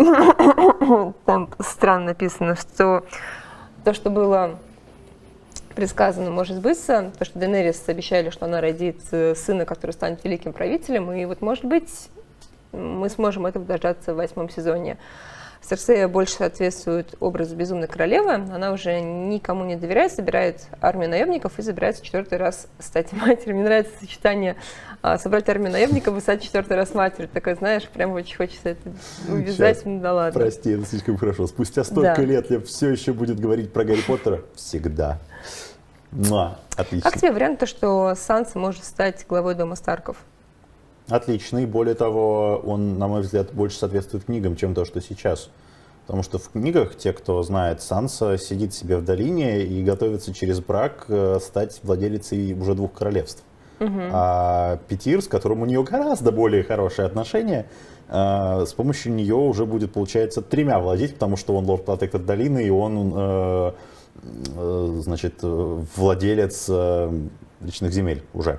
Там странно написано, что то, что было предсказано, может сбыться. То, что Дейенерис обещали, что она родит сына, который станет великим правителем. И вот, может быть, мы сможем этого дождаться в 8-м сезоне. Серсея больше соответствует образу безумной королевы. Она уже никому не доверяет, собирает армию наемников и забирается 4-й раз стать матерью. Мне нравится сочетание собрать армию наемников и стать 4-й раз матерью. Такое, знаешь, прям очень хочется это увязать. Да ладно. Прости, это слишком хорошо. Спустя столько лет Лев все еще будет говорить про Гарри Поттера? Всегда. Отлично. Как тебе вариант, то, что Санса может стать главой дома Старков? Отличный. Более того, он, на мой взгляд, больше соответствует книгам, чем то, что сейчас. Потому что в книгах те, кто знает, Санса сидит себе в долине и готовится через брак стать владелицей уже 2 королевств. А Петир, с которым у нее гораздо более хорошие отношения, с помощью нее уже будет, получается, 3 владеть, потому что он лорд-протектор долины, и он, значит, владелец личных земель уже.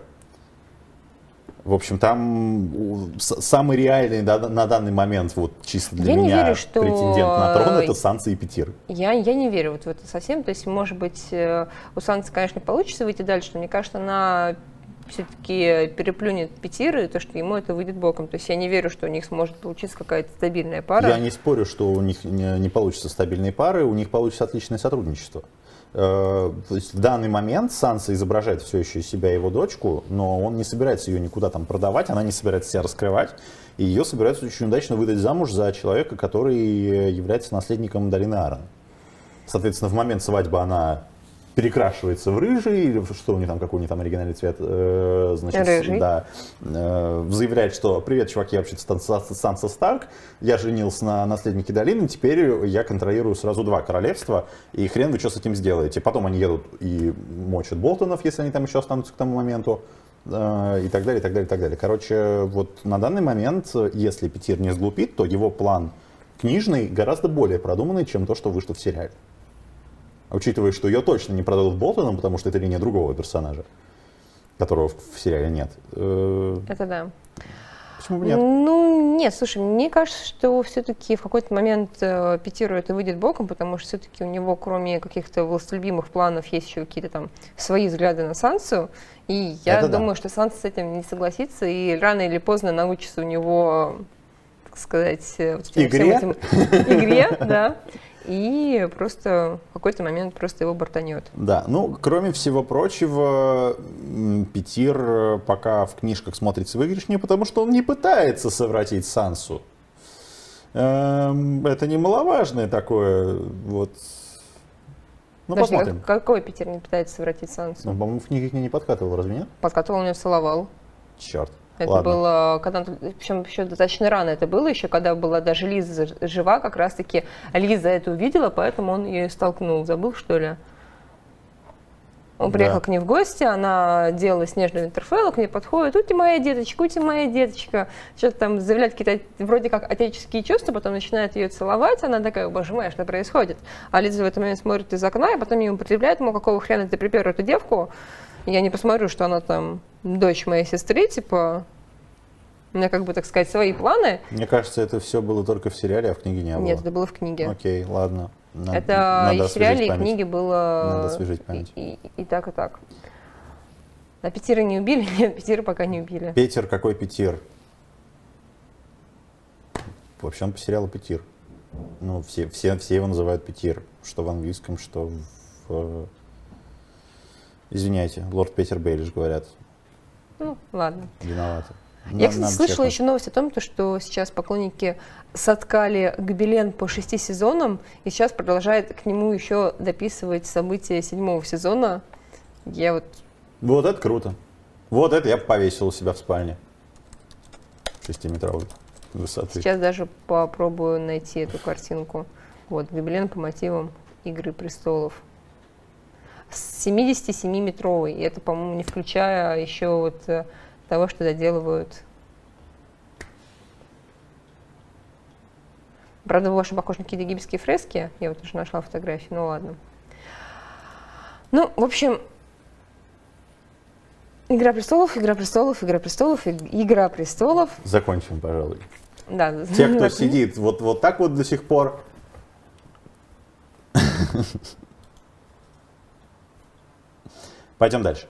В общем, там самый реальный на данный момент, вот чисто для меня, претендент на трон — это Санса и Петир. Я не верю вот в это совсем. То есть, может быть, у Сансы, конечно, получится выйти дальше, но мне кажется, она все-таки переплюнет Петира, и то, что ему это выйдет боком. То есть я не верю, что у них сможет получиться какая-то стабильная пара. Я не спорю, что у них не получится стабильные пары, у них получится отличное сотрудничество. То есть в данный момент Санса изображает все еще из себя его дочку, но он не собирается ее никуда там продавать, она не собирается себя раскрывать, и ее собираются очень удачно выдать замуж за человека, который является наследником долины Аррен. Соответственно, в момент свадьбы она перекрашивается в рыжий, или что у нее там, какой у нее там оригинальный цвет, значит, Рыжий. да, заявляет, что привет, чуваки, я вообще-то Санса Старк, я женился на наследнике долины, теперь я контролирую сразу 2 королевства, и хрен вы что с этим сделаете. Потом они едут и мочат Болтонов, если они там еще останутся к тому моменту, и так далее, и так далее, и так далее. Короче, вот на данный момент, если Петир не сглупит, то его план книжный гораздо более продуманный, чем то, что вышло в сериале. Учитывая, что ее точно не продадут Болтонам, потому что это линия другого персонажа, которого в сериале нет. Это да. Почему бы нет? Ну, нет, слушай, мне кажется, что все-таки в какой-то момент Петиру это выйдет боком, потому что все-таки у него, кроме каких-то властолюбимых планов, есть еще какие-то там свои взгляды на Сансу. И я Это да. думаю, что Санса с этим не согласится, и рано или поздно научится у него, так сказать, вот игре, да. И просто в какой-то момент просто его бортанет. Да, ну, кроме всего прочего, Петир пока в книжках смотрится выигрышнее, потому что он не пытается совратить Сансу. Это немаловажное такое, вот. Ну, Подожди, посмотрим. какой Петир не пытается совратить Сансу? Ну, по-моему, в книге к ней не подкатывал, разве нет? Подкатывал, он ее целовал. Черт. Это Ладно. было, когда, причем еще достаточно рано это было, еще когда была даже Лиза жива, как раз-таки Лиза это увидела, поэтому он ее столкнул. Забыл, что ли? Он приехал к ней в гости, она делала снежную Винтерфеллу, к ней подходит: ути моя деточка, что-то там заявляет какие-то вроде как отеческие чувства, потом начинает ее целовать, она такая: боже мой, что происходит? А Лиза в этот момент смотрит из окна, и потом ему предъявляет, мол, какого хрена ты припер эту девку? Я не посмотрю, что она там дочь моей сестры, типа, у меня, как бы, так сказать, свои планы. Мне кажется, это все было только в сериале, а в книге не было. Нет, это было в книге. Окей, ладно. Это и в сериале, и в книге Надо было освежить память. и так, и так. А Петира не убили? Нет, Петира пока не убили. Петер, какой Петир? Вообще он по сериалу Петир. Ну, все его называют Петир. Что в английском, что в... Извиняйте, лорд Петер Бейлиш, говорят. Ну, ладно. Виноваты. Я, кстати, слышала еще новость о том, что сейчас поклонники соткали гобелен по 6 сезонам, и сейчас продолжает к нему еще дописывать события 7-го сезона. Я вот... Вот это круто. Вот это я бы повесил у себя в спальне. 6-метровой высоты. Сейчас даже попробую найти эту картинку. Вот, гобелен по мотивам «Игры престолов». 77-метровый. И это, по-моему, не включая еще вот того, что доделывают. Правда, больше похож на какие-то египетские фрески. Я вот уже нашла фотографии, ну ладно. Ну, в общем, «Игра престолов», «Игра престолов», «Игра престолов», «Игра престолов». Закончим, пожалуй. Да. Те, кто сидит вот так вот до сих пор. Пойдем дальше.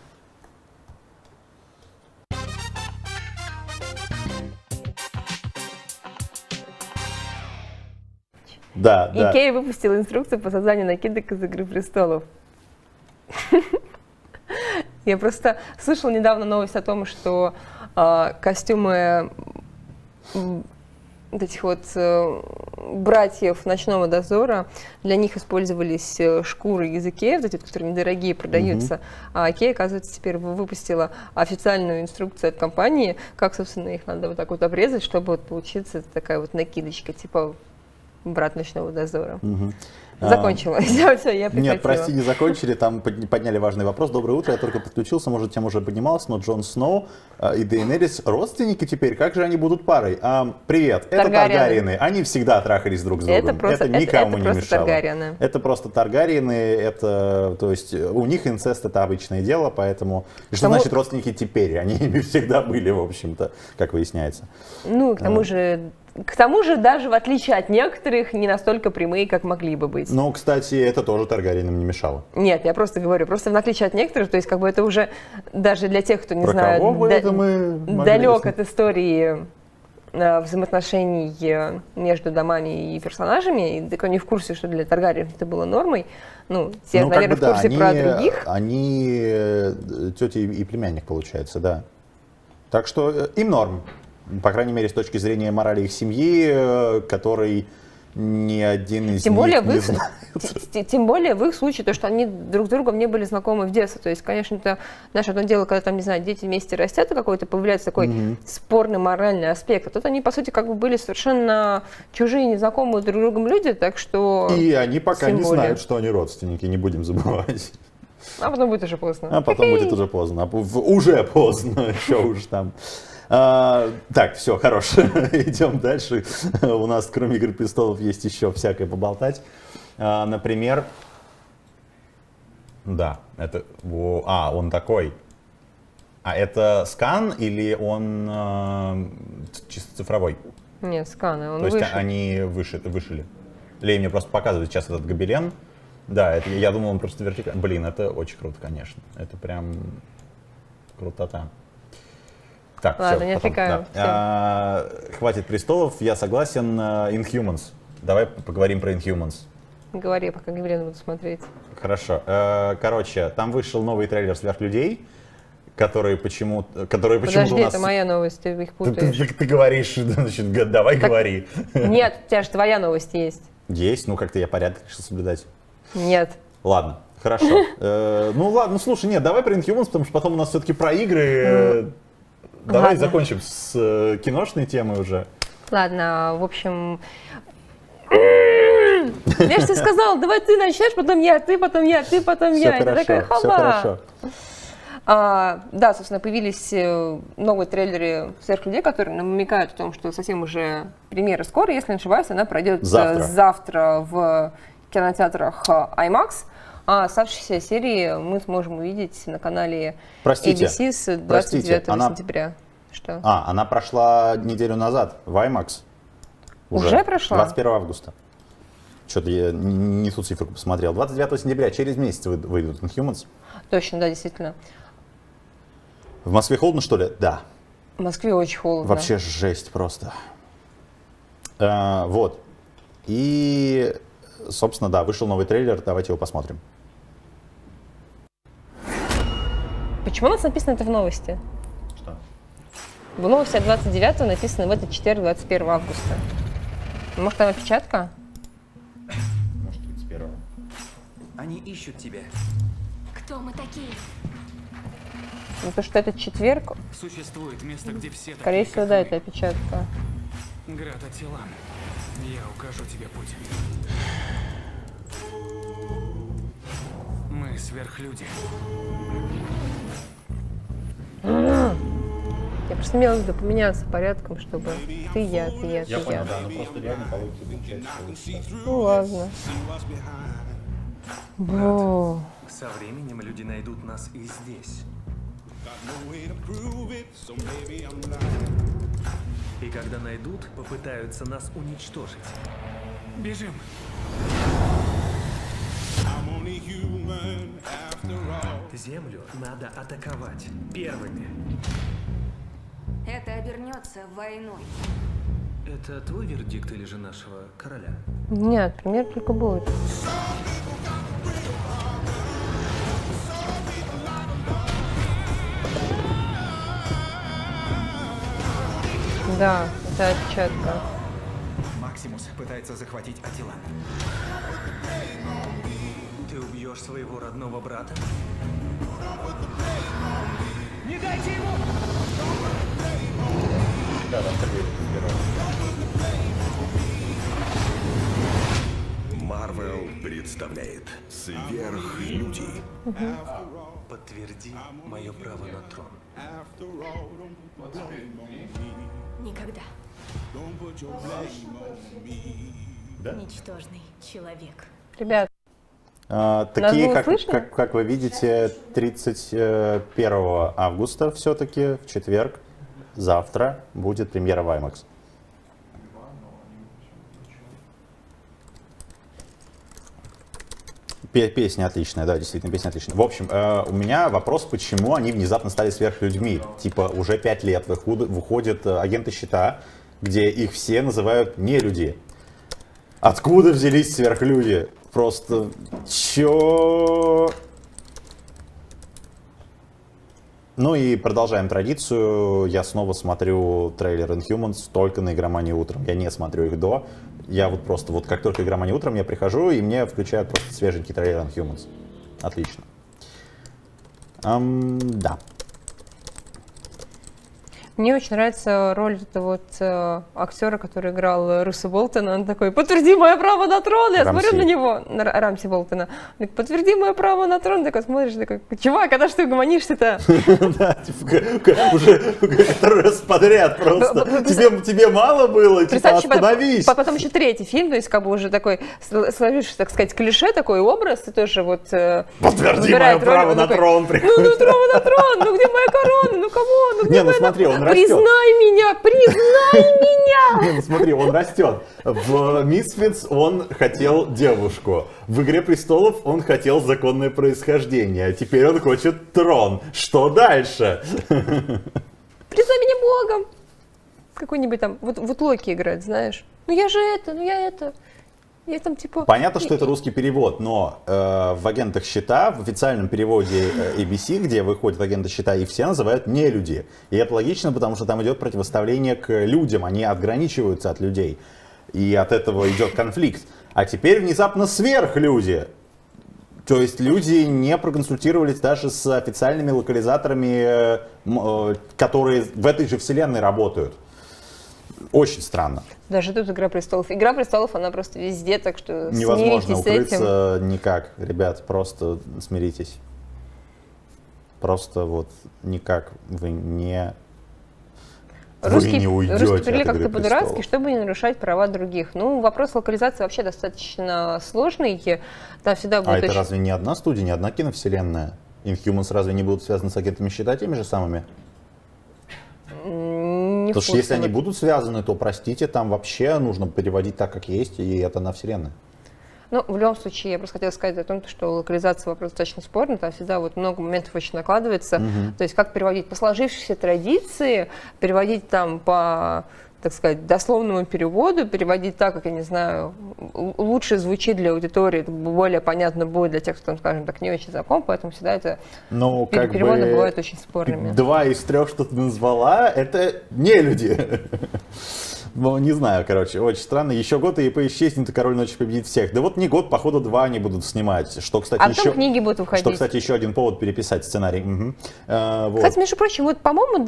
Да, да. Икея выпустила инструкцию по созданию накидок из «Игры престолов». Я просто слышала недавно новость о том, что костюмы вот этих вот братьев «Ночного дозора», для них использовались шкуры из Икеи, вот эти, которые недорогие продаются. А Икея, оказывается, теперь выпустила официальную инструкцию от компании, как, собственно, их надо вот так вот обрезать, чтобы вот получиться такая вот накидочка, типа «Брат ночного дозора». Закончила. Все, я прекратила. Нет, прости, не закончили. Там подняли важный вопрос. Доброе утро, я только подключился, может, тема уже поднималась, но Джон Сноу и Дейенерис родственники теперь, как же они будут парой? Привет, это Таргариены. Они всегда трахались друг с другом. Это никому не мешало. Это просто Таргариены, это, то есть, у них инцест это обычное дело, поэтому... Что значит родственники теперь? Они ими всегда были, в общем-то, как выясняется. Ну, к тому же, даже в отличие от некоторых, не настолько прямые, как могли бы быть. Ну, кстати, это тоже Таргариенам не мешало. Нет, я просто говорю, просто в отличие от некоторых, то есть как бы это уже даже для тех, кто не знает, далек от истории взаимоотношений между домами и персонажами, и так он не в курсе, что для Таргариенов это было нормой. Ну, те, Ну, наверное, как бы, в курсе про других. Они тетя и племянник, получается, да. Так что им норм. По крайней мере, с точки зрения морали их семьи, который ни один из Тем них более, не знает. тем более в их случае, то, что они друг с другом не были знакомы в детстве. То есть, конечно, это, знаешь, одно дело, когда там, не знаю, дети вместе растят, и какой-то появляется такой спорный моральный аспект. А тут они, по сути, как бы были совершенно чужие, незнакомые друг с другом люди, так что... И они пока не тем более. знают, что они родственники, не будем забывать. А потом будет уже поздно. А потом будет уже поздно. Уже поздно, что уж там. Так, все, хорош. Идем дальше. У нас, кроме «Игры престолов», есть еще всякое поболтать. Например, да, это... он такой. А это скан или он чисто цифровой? Нет, сканы, он То есть выше. они вышили. Лей мне просто показывает сейчас этот гобелен. Да, это, я думал, он просто вертикальный. Блин, это очень круто, конечно. Это прям крутота. Так, Ладно, все, не потом, отвлекаю. да. Хватит престолов, я согласен. Inhumans. Давай поговорим про Inhumans. Говори, пока Гибелин буду смотреть. Хорошо. Короче, там вышел новый трейлер «Сверхлюдей», который почему-то Подожди, у нас... это моя новость, ты их путаешь. Ты говоришь, значит, давай говори. Нет, у тебя же твоя новость есть. Есть, ну как-то я порядок решил соблюдать. Нет. Ладно, хорошо. Ну ладно, слушай, нет, давай про Inhumans, потому что потом у нас все-таки про игры. Давай Ладно. закончим с киношной темой уже. Ладно, в общем... Я же тебе сказала, давай ты начнешь, потом я, ты, потом я, ты, потом Все я. Это хорошо, такая все хаба. хорошо. Да, собственно, появились новые трейлеры «Сверхлюдей», которые намекают о том, что совсем уже премьера скоро, если не ошибаюсь, она пройдет завтра в кинотеатрах IMAX. А оставшиеся серии мы сможем увидеть на канале ABC с 29 сентября. Что? Она прошла неделю назад в IMAX. Уже прошла? 21 августа. Что-то я не ту цифру посмотрел. 29 сентября, через месяц выйдут Inhumans. Точно, да, действительно. В Москве холодно, что ли? Да. В Москве очень холодно. Вообще жесть просто. Вот. И, собственно, да, вышел новый трейлер, давайте его посмотрим. Почему у нас написано это в новости? Что? В новости от 29-го написано в этот четверг, 21 августа. Может, там опечатка? Может, 31-го. Они ищут тебя. Кто мы такие? Ну, то, что этот четверг, Существует место, где все скорее такие, всего, как да, мы. это опечатка. Грата Тилан. Я укажу тебе путь. Мы сверхлюди. Я просто имела в виду поменяться порядком, чтобы ты, я, ты, я, ты, я. Да, ну просто реально получится. Ну, ладно. Бо. Со временем люди найдут нас и здесь. И когда найдут, попытаются нас уничтожить. Бежим! Землю надо атаковать первыми. Это обернется войной. Это твой вердикт или же нашего короля? Нет, пример только будет. Да, это опечатка. Максимус пытается захватить Атилан. Ты убьешь своего родного брата? Не дайте ему! Да, там Марвел представляет «Сверхлюди». Подтверди мое право на трон. Никогда. Да? Ничтожный человек. Ребят, Такие, было слышно? как вы видите, 31 августа все-таки, в четверг, завтра, будет премьера в IMAX. Песня отличная, да, действительно, песня отличная. В общем, у меня вопрос, почему они внезапно стали сверхлюдьми. Типа, уже 5 лет выходят агенты щита, где их все называют нелюди. Откуда взялись сверхлюди? Просто чё? Ну и продолжаем традицию. Я снова смотрю трейлер Inhumans только на Игромании утром. Я не смотрю их до. Я вот просто, вот как только Игромания утром, я прихожу, и мне включают просто свеженький трейлер Inhumans. Отлично. Да. Мне очень нравится роль этого актера, который играл Руса Болтона. Он такой: подтверди мое право на трон. Я смотрю на него, Рамси Болтона. Он такой: подтверди мое право на трон. Такой смотришь, такой: чувак, когда ж ты угомонишься-то? Да, уже второй раз подряд просто. Тебе мало было? Типа, остановись. Потом еще третий фильм, то есть как бы уже такой сложившийся, так сказать, клише, такой образ, и тоже вот... Подтверди мое право на трон. Ну, право на трон, ну где моя корона, ну кого? Ну где моя... смотри, он растет. Признай меня! Не, ну смотри, он растет. В Misfits он хотел девушку. В Игре престолов он хотел законное происхождение. А теперь он хочет трон. Что дальше? Признай меня богом! Какой-нибудь там, вот Локи играет, знаешь. Ну я же это, ну я это. Я там типа... Понятно, что это русский перевод, но в «Агентах щита», в официальном переводе ABC, где выходят «Агенты щита», их все называют нелюди. И это логично, потому что там идет противоставление к людям, они отграничиваются от людей. И от этого идет конфликт. А теперь внезапно сверхлюди. То есть люди не проконсультировались даже с официальными локализаторами, которые в этой же вселенной работают. Очень странно. Даже тут «Игра престолов». «Игра престолов», она просто везде, так что невозможно смиритесь с этим. укрыться никак, ребят, просто смиритесь. Просто вот никак вы не уйдете. Русские перевели от как-то «Игры по-дурацки, престолов». чтобы не нарушать права других. Ну, вопрос локализации вообще достаточно сложный. Там всегда будет это разве не одна студия, не одна киновселенная? Inhumans разве не будут связаны с «Агентами щита» теми же самыми? Потому что если они будут связаны, то, простите, там вообще нужно переводить так, как есть, и это на вселенной. Ну, в любом случае, я просто хотела сказать о том, что локализация вопрос достаточно спорный, там всегда вот много моментов очень накладывается. То есть как переводить по сложившейся традиции, переводить там по, так сказать, дословному переводу, переводить так, как, я не знаю, лучше звучит для аудитории, более понятно будет для тех, кто, там, скажем так, не очень знаком, поэтому всегда это переводы бывают очень спорными. 2 из 3, что ты назвала, это не люди. Ну, не знаю, короче, очень странно. Еще год, и исчезнет, и «Король ночи победит всех». Да вот не год, походу 2 они будут снимать. Что, кстати, а потом книги будут выходить. Что, кстати, еще один повод переписать сценарий. Вот. Кстати, между прочим, вот, по-моему,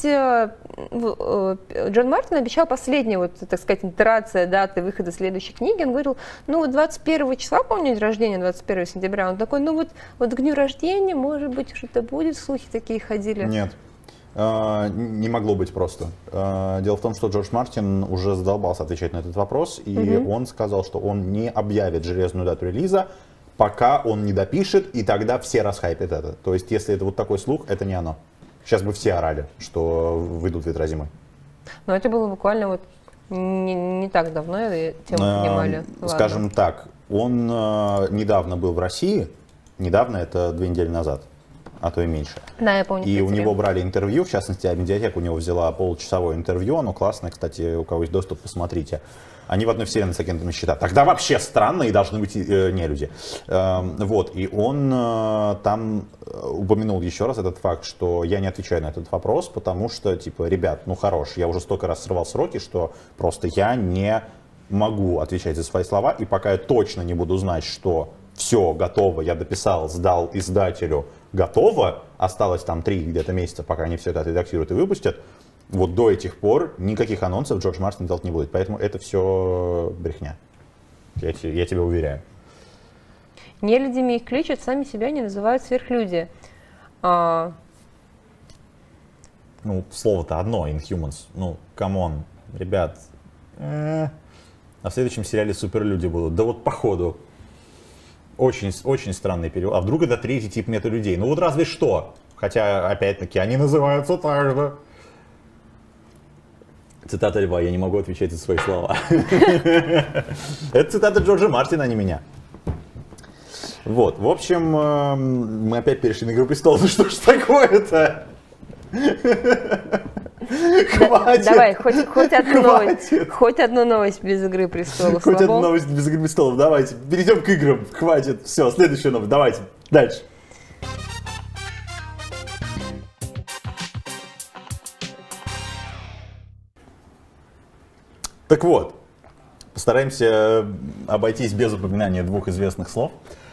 Джон Мартин обещал последняя, вот, так сказать, итерация даты выхода следующей книги. Он говорил, ну, вот 21 числа, помню, день рождения, 21 сентября. Он такой, ну, вот к дню рождения, может быть, что-то будет. Слухи такие ходили. Нет. Не могло быть просто. Дело в том, что Джордж Мартин уже задолбался отвечать на этот вопрос, и он сказал, что он не объявит железную дату релиза, пока он не допишет, и тогда все расхайпят это. То есть, если это вот такой слух, это не оно. Сейчас бы все орали, что выйдут «Ветра зимы». Но это было буквально вот не так давно, тему поднимали. Скажем так, он недавно был в России, недавно, это 2 недели назад. А то и меньше. Да, я помню. И у него брали интервью, в частности, медиатека у него взяла получасовое интервью, оно классное, кстати, у кого есть доступ, посмотрите. Они в одной вселенной с «Агентами щита». Тогда вообще странно, и должны быть не люди. Вот, и он там упомянул еще раз этот факт, что я не отвечаю на этот вопрос, потому что, типа, ребят, ну хорош, я уже столько раз срывал сроки, что просто я не могу отвечать за свои слова, и пока я точно не буду знать, что все готово, я дописал, сдал издателю, готово, осталось там 3 где-то месяца, пока они все это отредактируют и выпустят, вот до этих пор никаких анонсов Джордж Мартин делать не будет. Поэтому это все брехня. Я тебя уверяю. Нелюдями их кличут, сами себя не называют сверхлюди. Ну, слово-то одно, Inhumans. Ну, камон, ребят. А в следующем сериале суперлюди будут. Да вот походу. Очень, очень странный перевод. А вдруг это 3-й тип металюдей? Ну вот разве что. Хотя, опять-таки, они называются так же. Цитата Льва, я не могу отвечать за свои слова. Это цитата Джорджа Мартина, а не меня. Вот, в общем, мы опять перешли на «Игру престолов». Ну что ж такое-то? Хватит. Давай, хоть одну новость. Хватит. Хоть одну новость без «Игры престолов». Хоть одну слабо? новость без «Игры престолов». Давайте, перейдем к играм. Хватит. Все, следующая новость. Давайте, дальше. Так вот, постараемся обойтись без упоминания двух известных слов.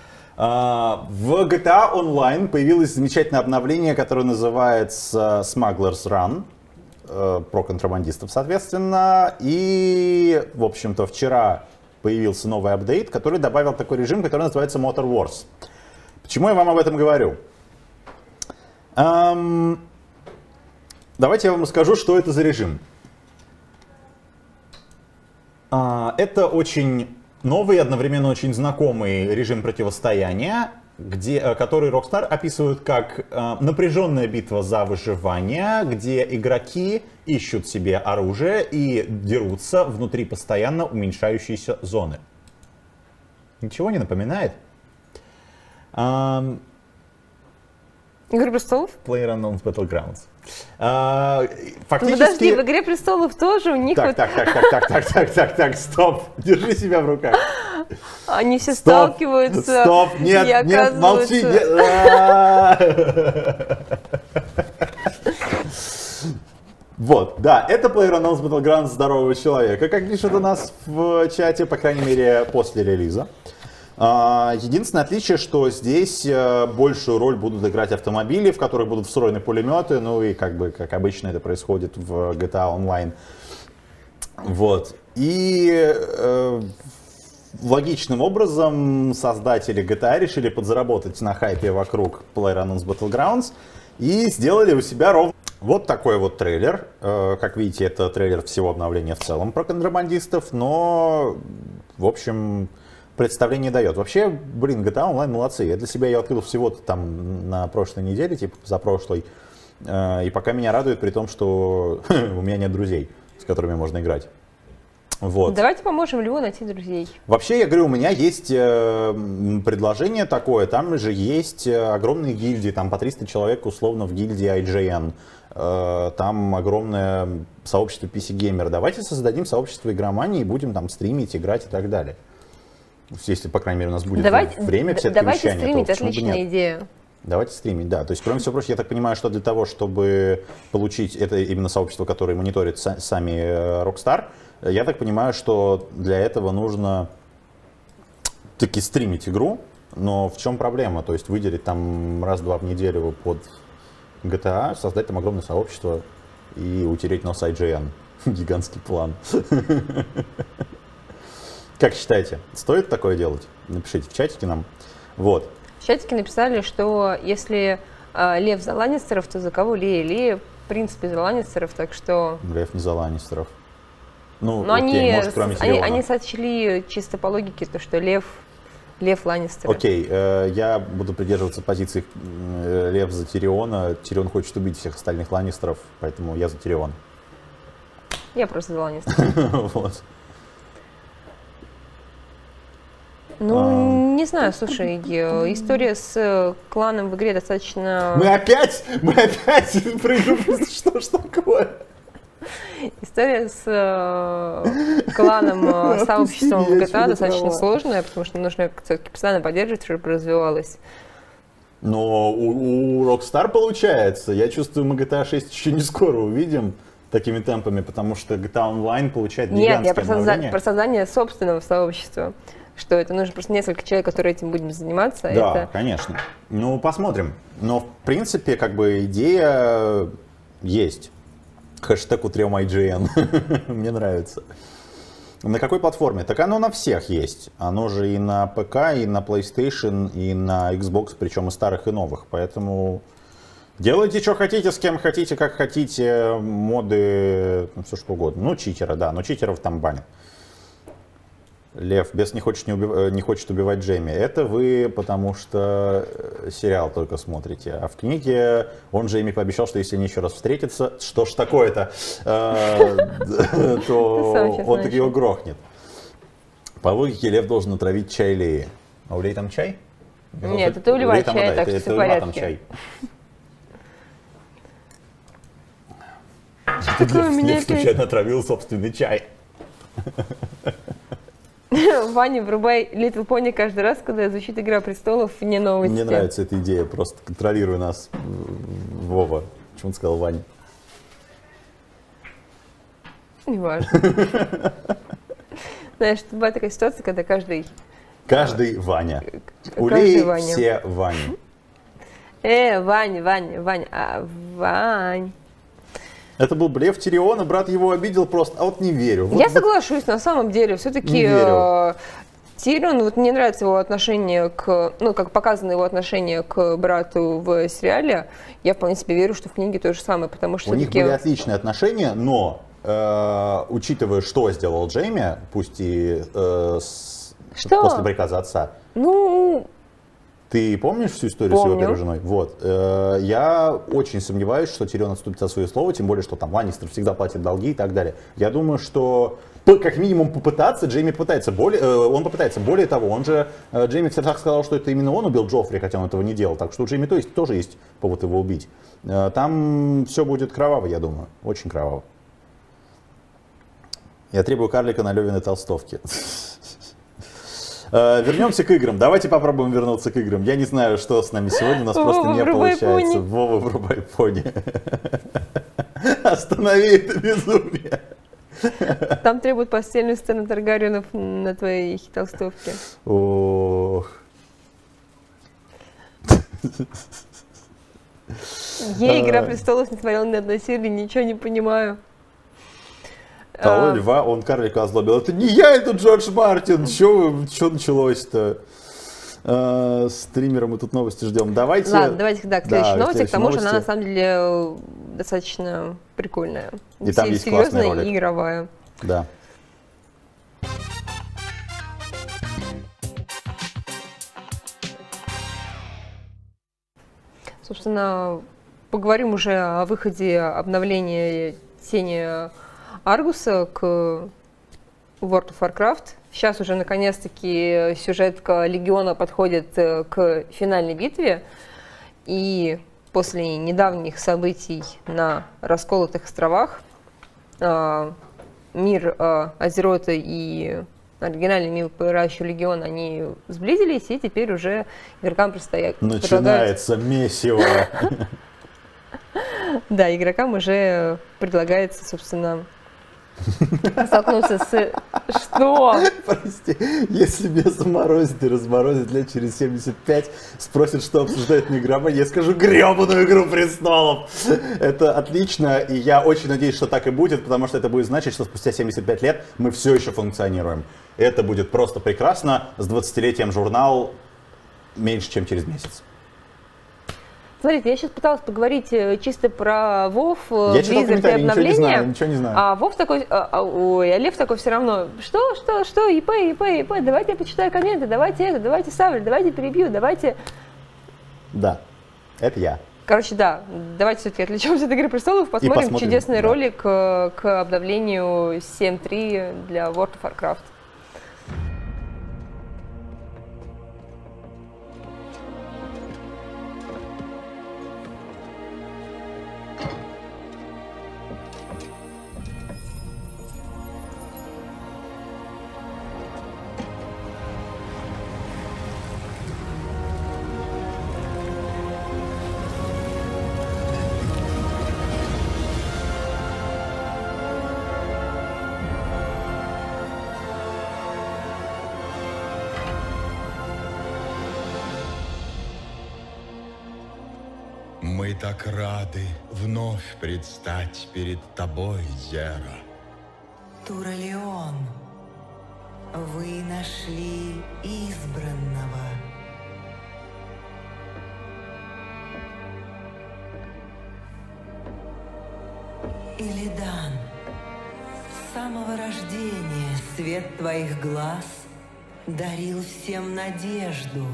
В GTA Online появилось замечательное обновление, которое называется Smuggler's Run, про контрабандистов, соответственно. И, в общем-то, вчера появился новый апдейт, который добавил такой режим, который называется Motor Wars. Почему я вам об этом говорю? Давайте я вам расскажу, что это за режим. Это очень новый, одновременно очень знакомый режим противостояния, который Rockstar описывают как напряженная битва за выживание, где игроки ищут себе оружие и дерутся внутри постоянно уменьшающейся зоны. Ничего не напоминает? «Игры престолов»? PlayerUnknown's Battlegrounds. Подожди, в «Игре престолов» тоже у них Так, стоп, держи себя в руках. Они все сталкиваются. Стоп, нет, молчи. Вот, да, это PlayerUnknown's Battlegrounds здорового человека, как пишут у нас в чате, по крайней мере, после релиза. Единственное отличие, что здесь большую роль будут играть автомобили, в которых будут встроены пулеметы, ну и как обычно это происходит в GTA Online. Вот. И логичным образом создатели GTA решили подзаработать на хайпе вокруг PlayerUnknown's Battlegrounds и сделали у себя ровно вот такой вот трейлер. Как видите, это трейлер всего обновления в целом про контрабандистов, но, в общем, представление дает. Вообще, блин, GTA Online молодцы. Я для себя ее открыл всего-то там на прошлой неделе, типа за прошлой. И пока меня радует, при том, что у меня нет друзей, с которыми можно играть. Вот. Давайте поможем Льву найти друзей. Вообще, я говорю, у меня есть предложение такое. Там же есть огромные гильдии, там по 300 человек условно в гильдии IGN. Там огромное сообщество PC Gamer. Давайте создадим сообщество игромании и будем там стримить, играть и так далее. Если, по крайней мере, у нас будет время все это Давайте вещание, стримить, то почему бы отличная нет? идея. Давайте стримить, да. То есть, кроме всего прочего, я так понимаю, что для того, чтобы получить это именно сообщество, которое мониторит сами Rockstar, я так понимаю, что для этого нужно таки стримить игру. Но в чем проблема? То есть выделить там раз-два в неделю под GTA, создать там огромное сообщество и утереть нос IGN. Гигантский план. Как считаете, стоит такое делать? Напишите в чатике нам. Вот. В чатике написали, что если Лев за Ланнистеров, то за кого Лея? Лея, в принципе, за Ланнистеров, так что... Лев не за Ланнистеров. Ну, но окей, может, кроме Тириона. они сочли чисто по логике, то, что Лев Ланнистер. Окей, я буду придерживаться позиции Лев за Тириона. Тирион хочет убить всех остальных Ланнистеров, поэтому я за Тириона. Я просто за Ланнистера. Вот. Ну, не знаю, слушай, история с кланом в игре достаточно... Мы опять про игру, что ж такое? История с кланом, сообществом в GTA достаточно сложная, потому что нужно все-таки постоянно поддерживать, чтобы развивалось. Но у Rockstar получается. Я чувствую, мы GTA 6 еще не скоро увидим такими темпами, потому что GTA Online получает гигантское обновление. Нет, я про создание собственного сообщества. Что это нужно просто несколько человек, которые этим будем заниматься. Да, это... конечно. Ну, посмотрим. Но, в принципе, как бы идея есть. Хэштег утрем IGN. Мне нравится. На какой платформе? Так оно на всех есть. Оно же и на ПК, и на PlayStation, и на Xbox, причем и старых, и новых. Поэтому делайте, что хотите, с кем хотите, как хотите. Моды, ну, все что угодно. Ну, читера, да, но читеров там банят. Лев, бес не хочет убивать Джейми. Это вы, потому что сериал только смотрите. А в книге он Джейми пообещал, что если они еще раз встретятся, что ж такое-то, то он таки его грохнет. По логике Лев должен отравить чай Леи. А у Леи там чай? Нет, это у Льва чай, так что все в порядке. Такой у меня Лев случайно отравил собственный чай. Ваня, врубай Литву Пони каждый раз, когда звучит «Игра престолов» вне новости. Мне нравится эта идея, просто контролируй нас, Вова. Почему он сказал Ваня? Неважно. Знаешь, бывает такая ситуация, когда каждый Ваня. У каждый Леи Ваня. все Вани. Вань. Это был блеф Тириона, брат его обидел просто. А вот не верю. Я соглашусь, на самом деле, все-таки Не верю. Тирион, вот мне нравится его отношение к, ну, как показано его отношение к брату в сериале, я вполне себе верю, что в книге то же самое, потому что У них все-таки... были отличные отношения, но учитывая, что сделал Джейми, пусть и после приказа отца. Ну, Ты помнишь всю историю с его помню. первой женой? Вот. Я очень сомневаюсь, что Тирион отступит от своего слова, тем более, что там Ланнистер всегда платит долги и так далее. Я думаю, что как минимум попытаться, Джейми попытается. Он попытается. Более того, Джейми в сердцах сказал, что это именно он убил Джоффри, хотя он этого не делал. Так что у Джейми тоже есть повод его убить. Там все будет кроваво, я думаю. Очень кроваво. Я требую карлика на Левиной толстовке. Вернемся к играм. Давайте попробуем вернуться к играм. Я не знаю, что с нами сегодня, у нас просто не получается. Вова, врубай пони. Останови это безумие. Там требуют постельную сцену Таргариенов на твоей толстовке. Ох. Я «Игра престолов» не смотрела ни одной серии, ничего не понимаю. Того льва он карлика озлобил. Это не я, это Джордж Мартин. Что началось-то? Стримера мы тут новости ждем. Давайте... Ладно, давайте к следующей новости. К тому же новости. она на самом деле достаточно прикольная. И там есть классный серьезная ролик. и игровая. Да. Собственно, поговорим уже о выходе обновления Тени Аргуса к World of Warcraft. Сейчас уже наконец-таки сюжетка Легиона подходит к финальной битве. И после недавних событий на Расколотых островах мир Азерота и оригинальный мир Пылающего Легиона, они сблизились, и теперь уже игрокам предстоит... Начинается месиво. Да, игрокам уже предлагается, собственно, столкнуться с... Что? Прости, если меня заморозит и разморозит лет через 75, спросят, что обсуждает на игромании, я скажу гребаную «Игру престолов». Это отлично, и я очень надеюсь, что так и будет, потому что это будет значить, что спустя 75 лет мы все еще функционируем. Это будет просто прекрасно. С 20-летием журнал меньше, чем через месяц. Смотрите, я сейчас пыталась поговорить чисто про WoW, Blizzard и обновления. Ничего не знаю. А Вов такой, а Лев такой все равно, что, ИП, давайте я почитаю комменты, давайте ставлю, давайте перебью, давайте... Да, это я. Короче, да, давайте все-таки отвлечемся от «Игры престолов», посмотрим чудесный ролик к обновлению 7.3 для World of Warcraft. Мы так рады вновь предстать перед тобой, Зера. Туралеон, вы нашли избранного. Илидан, с самого рождения свет твоих глаз дарил всем надежду.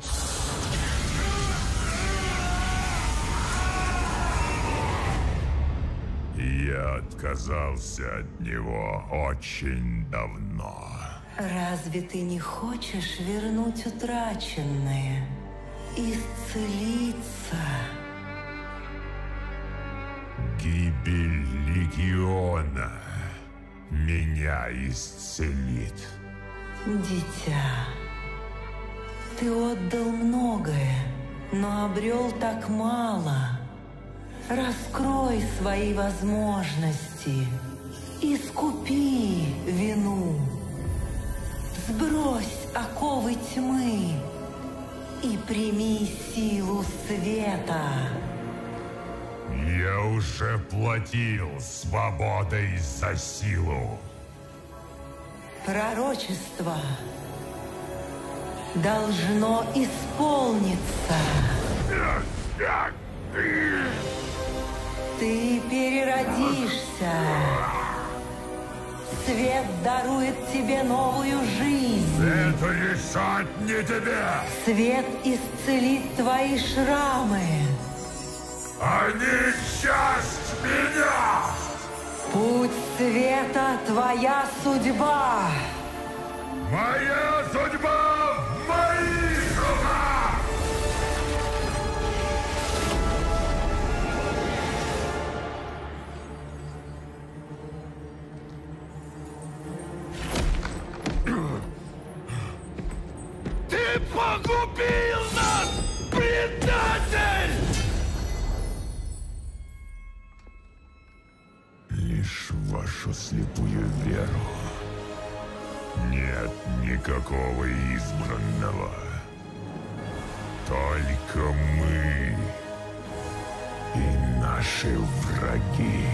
Я отказался от него очень давно. Разве ты не хочешь вернуть утраченное, исцелиться? Гибель легиона меня исцелит. Дитя, ты отдал многое, но обрел так мало. Раскрой свои возможности, искупи вину. Сбрось оковы тьмы и прими силу света. Я уже платил свободой за силу. Пророчество должно исполниться. Ты переродишься. Свет дарует тебе новую жизнь. Это решать не тебе. Свет исцелит твои шрамы. Они часть меня. Путь света — твоя судьба. Моя судьба в моих руках. Ты погубил нас, предатель! Лишь вашу слепую веру. Нет никакого избранного. Только мы и наши враги.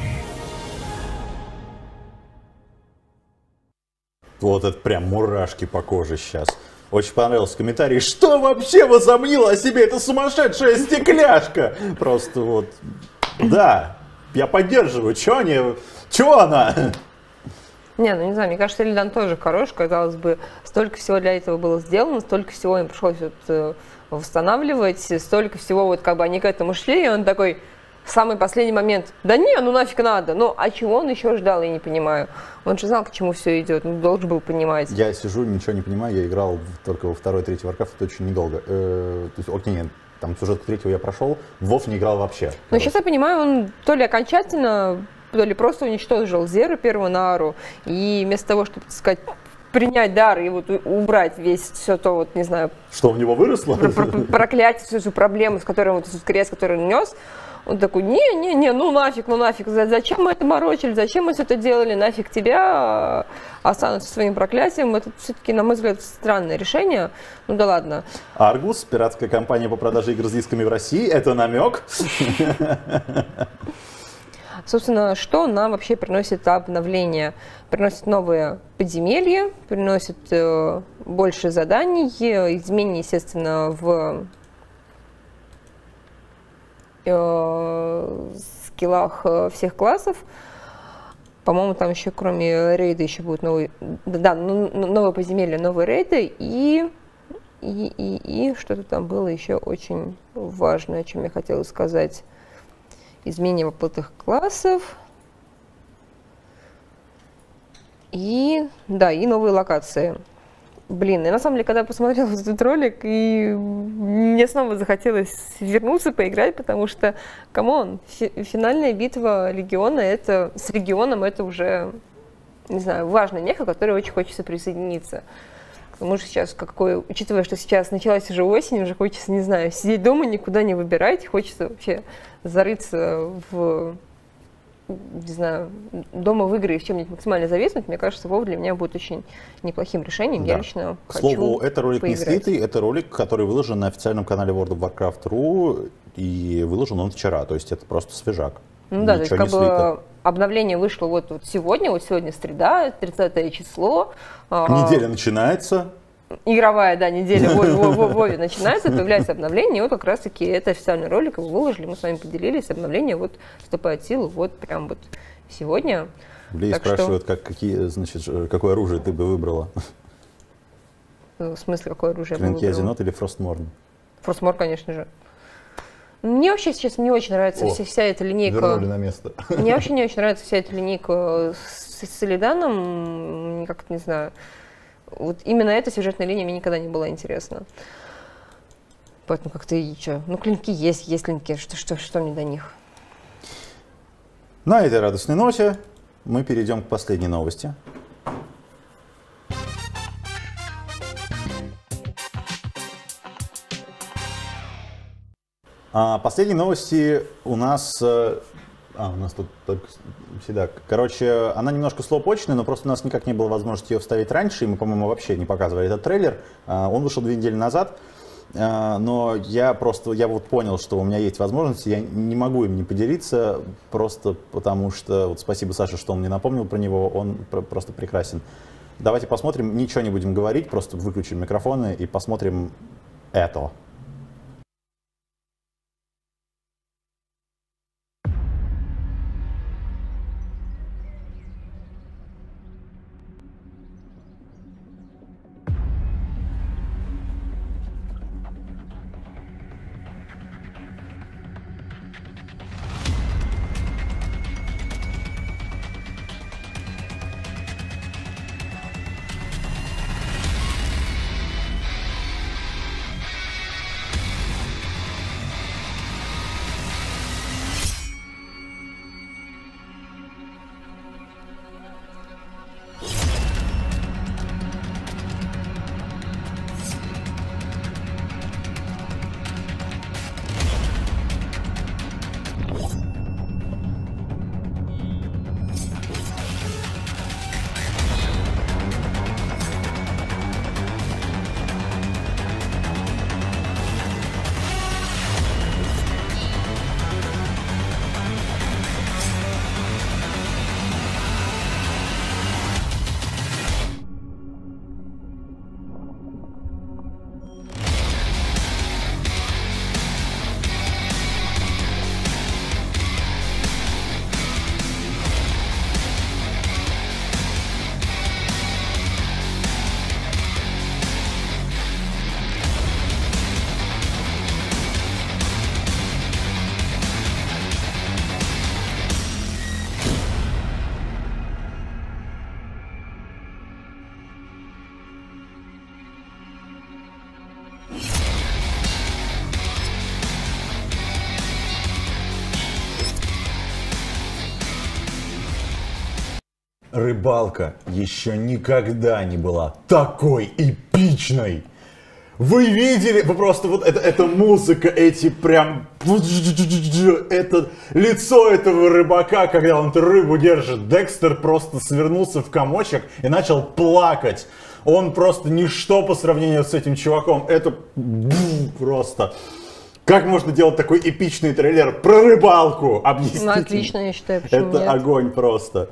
Вот это прям мурашки по коже сейчас. Очень понравился комментарий. Что вообще возомнила о себе эта сумасшедшая стекляшка? Просто вот, да, я поддерживаю. Чего она? Не, ну не знаю, мне кажется, Ильдан тоже хорош, казалось бы, столько всего для этого было сделано, столько всего им пришлось вот восстанавливать, столько всего вот как бы они к этому шли, и он такой, в самый последний момент, да не, ну нафиг надо, ну а чего он еще ждал, я не понимаю. Он же знал, к чему все идет, ну должен был понимать. Я сижу, ничего не понимаю, я играл только во второй, третий Warcraft, это очень недолго. То есть, окей, нет, там сюжетку третьего я прошел, в WoW не играл вообще. Но сейчас я понимаю, он то ли окончательно, то ли просто уничтожил Зеру первую Наару, и вместо того, чтобы, так сказать, принять дар и вот убрать весь все то, вот, не знаю... Что у него выросло? Проклятие, всю эту проблему, с которой вот этот крест, который он нес, он такой, не, ну нафиг, зачем мы это морочили, зачем мы все это делали, нафиг тебя, останутся своим проклятием. Это все-таки, на мой взгляд, странное решение. Ну да ладно. Аргус, пиратская компания по продаже игр с дисками в России, это намек. Собственно, что нам вообще приносит обновление? Приносит новые подземелья, приносит больше заданий, изменения, естественно, в скиллах всех классов. По-моему, там еще кроме рейда еще будет новые подземелья, новые рейды и что-то там было еще очень важное, о чем я хотела сказать. Изменение воплотных классов. И новые локации. Блин, и на самом деле, когда я посмотрела этот ролик, и мне снова захотелось вернуться, поиграть, потому что, камон, финальная битва Легиона, с Легионом это уже, не знаю, важная меха, к которой очень хочется присоединиться. Потому что сейчас, учитывая, что сейчас началась уже осень, уже хочется, не знаю, сидеть дома, никуда не выбирать, хочется вообще зарыться не знаю, дома в игры и в чем-нибудь максимально зависнуть, мне кажется, WoW для меня будет очень неплохим решением. Да. Я лично хочу поиграть. К слову, это ролик не слитый, это ролик, который выложен на официальном канале World of Warcraft.ru, и выложен он вчера, то есть это просто свежак. Ну да, то есть как бы обновление вышло вот сегодня среда, 30 число. Неделя начинается. Игровая, да, неделя Вове начинается, появляется обновление, и вот как раз-таки это официальный ролик, его выложили, мы с вами поделились, обновление вот вступает в силу вот прям вот сегодня. Блин, спрашивают, какое оружие ты бы выбрала? В смысле, какое оружие я бы выбрала? Клинки Азинот или Frostmourne? Frostmourne, конечно же. Мне вообще сейчас не очень нравится вся эта линейка. Вернули на место. Мне вообще не очень нравится вся эта линейка с Илиданом, как-то не знаю. Вот именно эта сюжетная линия мне никогда не была интересна. Поэтому как-то и что? Ну, клинки есть клинки, что мне до них? На этой радостной ноте мы перейдем к последней новости. Последние новости у нас... у нас тут только всегда... Короче, она немножко слоупочная, но просто у нас никак не было возможности ее вставить раньше, и мы, по-моему, вообще не показывали этот трейлер. Он вышел 2 недели назад, но я вот понял, что у меня есть возможности, я не могу им не поделиться, просто потому что... Вот спасибо, Саше, что он мне напомнил про него, он просто прекрасен. Давайте посмотрим, ничего не будем говорить, просто выключим микрофоны и посмотрим это. Рыбалка еще никогда не была такой эпичной. Вы видели? Вы просто вот эта музыка, эти прям... Это лицо этого рыбака, когда он эту рыбу держит. Декстер просто свернулся в комочек и начал плакать. Он просто ничто по сравнению с этим чуваком. Это просто... Как можно делать такой эпичный трейлер про рыбалку? Объясните. Ну, отлично, я считаю, почему Это нет? огонь просто.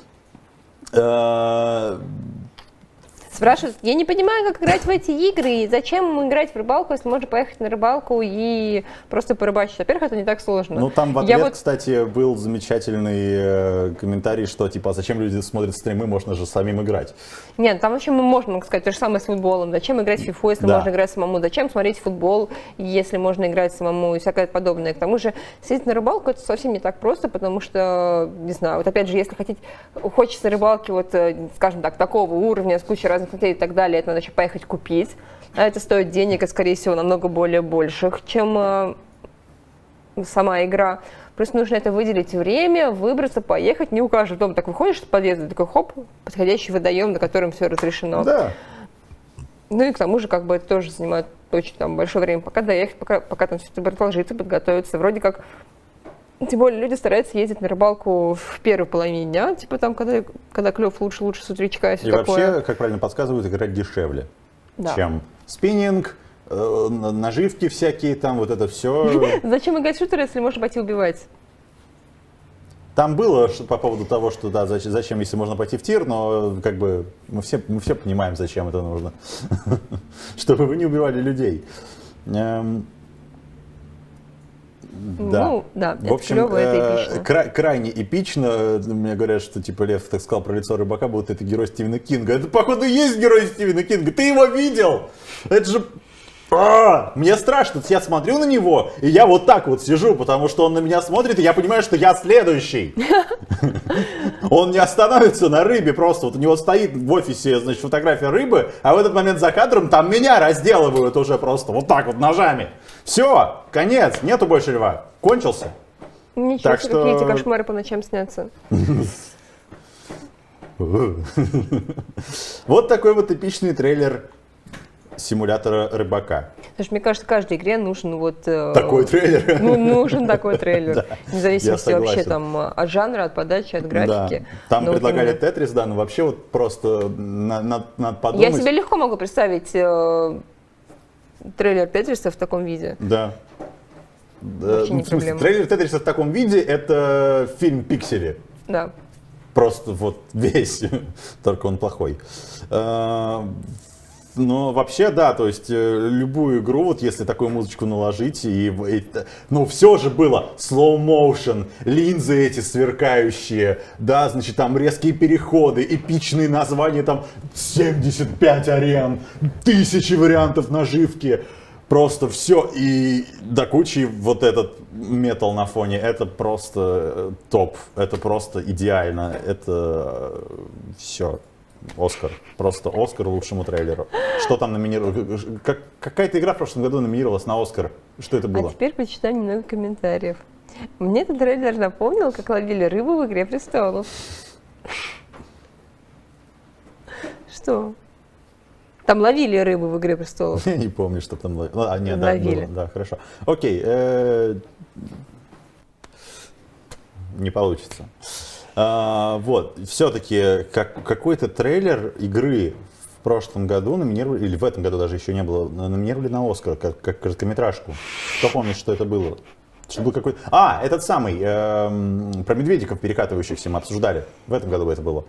Спрашивают, я не понимаю, как играть в эти игры, и зачем играть в рыбалку, если можно поехать на рыбалку и просто порыбачить. Во-первых, это не так сложно. Ну, там в ответ, кстати, был замечательный комментарий, что, типа, а зачем люди смотрят стримы, можно же самим играть. Нет, там вообще можно сказать то же самое с футболом. Зачем играть в фифу, если можно играть самому? Зачем смотреть футбол, если можно играть самому и всякое подобное? К тому же, съездить на рыбалку, это совсем не так просто, потому что, не знаю, вот опять же, если хочется рыбалки, вот, скажем так, такого уровня, с кучей разных и так далее, это надо еще поехать купить. А это стоит денег, и, скорее всего, намного более больших, чем сама игра. Просто нужно это выделить время, выбраться, поехать. Не у каждого дома так выходишь из подъезда, такой хоп, подходящий водоем, на котором все разрешено. Да. Ну и к тому же, как бы, это тоже занимает очень там большое время, пока доехать, пока там все это продолжится, подготовиться. Вроде как, тем более люди стараются ездить на рыбалку в первой половине дня, типа там, когда клев лучше с утречка и все такое. Вообще, как правильно подсказывают, играть дешевле, да, чем спиннинг, наживки всякие, там вот это все. Зачем играть в шутеры, если можно пойти убивать? Там было по поводу того, что да, зачем, если можно пойти в тир, но как бы мы все понимаем, зачем это нужно. Чтобы вы не убивали людей. Да. Ну, да, в общем, это клево, это эпично. Крайне эпично. Мне говорят, что типа Лев так сказал про лицо рыбака, будто это герой Стивена Кинга. Это, походу, есть герой Стивена Кинга. Ты его видел? Это же... Мне страшно. Я смотрю на него, и я вот так вот сижу, потому что он на меня смотрит, и я понимаю, что я следующий. Он не остановится на рыбе просто. Вот у него стоит в офисе, значит, фотография рыбы, а в этот момент за кадром там меня разделывают уже просто вот так вот ножами. Все, конец, нету больше льва. Кончился. Ничего Так себе, что- какие эти кошмары по ночам снятся. Вот такой вот эпичный трейлер симулятора рыбака. Слушай, мне кажется, каждой игре нужен вот... Такой трейлер. Ну, нужен такой трейлер. Да, Вне зависимости я вообще согласен. там от жанра, от подачи, от графики. Да. Там Но вот предлагали именно- Тетрис, да, но вообще вот просто надо Я подумать. себе легко могу представить трейлер Тетриса в таком виде. Да. Да, Вообще не в смысле, проблема. трейлер Тетриса в таком виде — это фильм «Пиксели». Да. Просто вот весь, только он плохой. Но вообще, да, то есть любую игру, вот если такую музычку наложить, ну все же было, slow motion, линзы эти сверкающие, да, значит, там резкие переходы, эпичные названия, там 75 арен, 1000 вариантов наживки. Просто все, и до кучи вот этот метал на фоне, это просто топ, это просто идеально, это все, Оскар, просто Оскар лучшему трейлеру. Что там номинировалось? Какая-то игра в прошлом году номинировалась на Оскар, что это А было? теперь почитаем немного комментариев. Мне этот трейлер напомнил, как ловили рыбу в «Игре престолов». Что? Там ловили рыбу в «Игре престолов». Я не помню, что там ловили. А, нет, да, Ловили. было, да, хорошо. Окей, не получится. Вот, все-таки какой-то трейлер игры в прошлом году номинировали, или в этом году даже еще не было, номинировали на Оскар, как короткометражку. Кто помнит, что это было? Что был какой-то... этот самый, про медведиков перекатывающихся мы обсуждали. В этом году это было.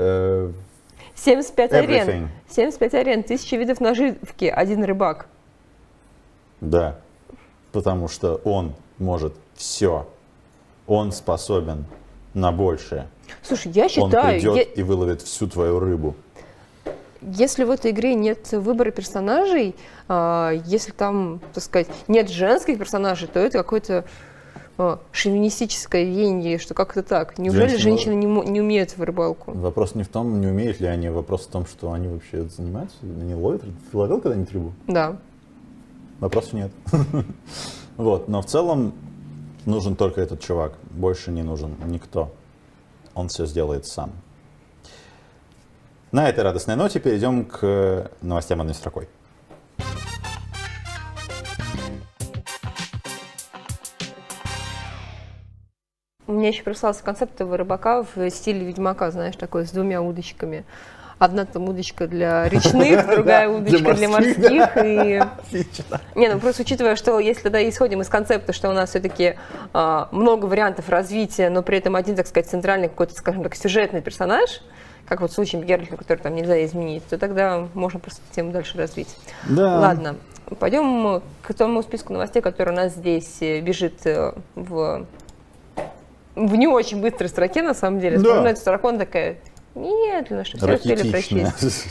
75 арен. Everything. 75 арен, 1000 видов наживки, один рыбак. Да, потому что он может все. Он способен на большее. Слушай, я Он считаю, придет и выловит всю твою рыбу. если в этой игре нет выбора персонажей, если там, так сказать, нет женских персонажей, то это какое-то шовинистическое веяние, что как-то так. Неужели женщины не умеют в рыбалку? Вопрос не в том, не умеют ли они, вопрос в том, что они вообще занимаются, они ловят. Ты ловил когда-нибудь рыбу? Да. Вопроса нет. Вот, но в целом нужен только этот чувак, больше не нужен никто. Он все сделает сам. На этой радостной ноте перейдем к новостям одной строкой. У меня еще прислался концепт этого рыбака в стиле Ведьмака, знаешь, такой с двумя удочками. Одна там удочка для речных, другая удочка для морских. Не, ну просто учитывая, что если тогда исходим из концепта, что у нас все-таки много вариантов развития, но при этом один, так сказать, центральный какой-то, скажем так, сюжетный персонаж, как вот в случае Геральта, который там нельзя изменить, то тогда можно просто тему дальше развить. Да. Ладно, пойдем к тому списку новостей, который у нас здесь бежит в не очень быстрой строке, на самом деле. Да. Смотрю на эту строку, она такая медленно, что все успели прочесть.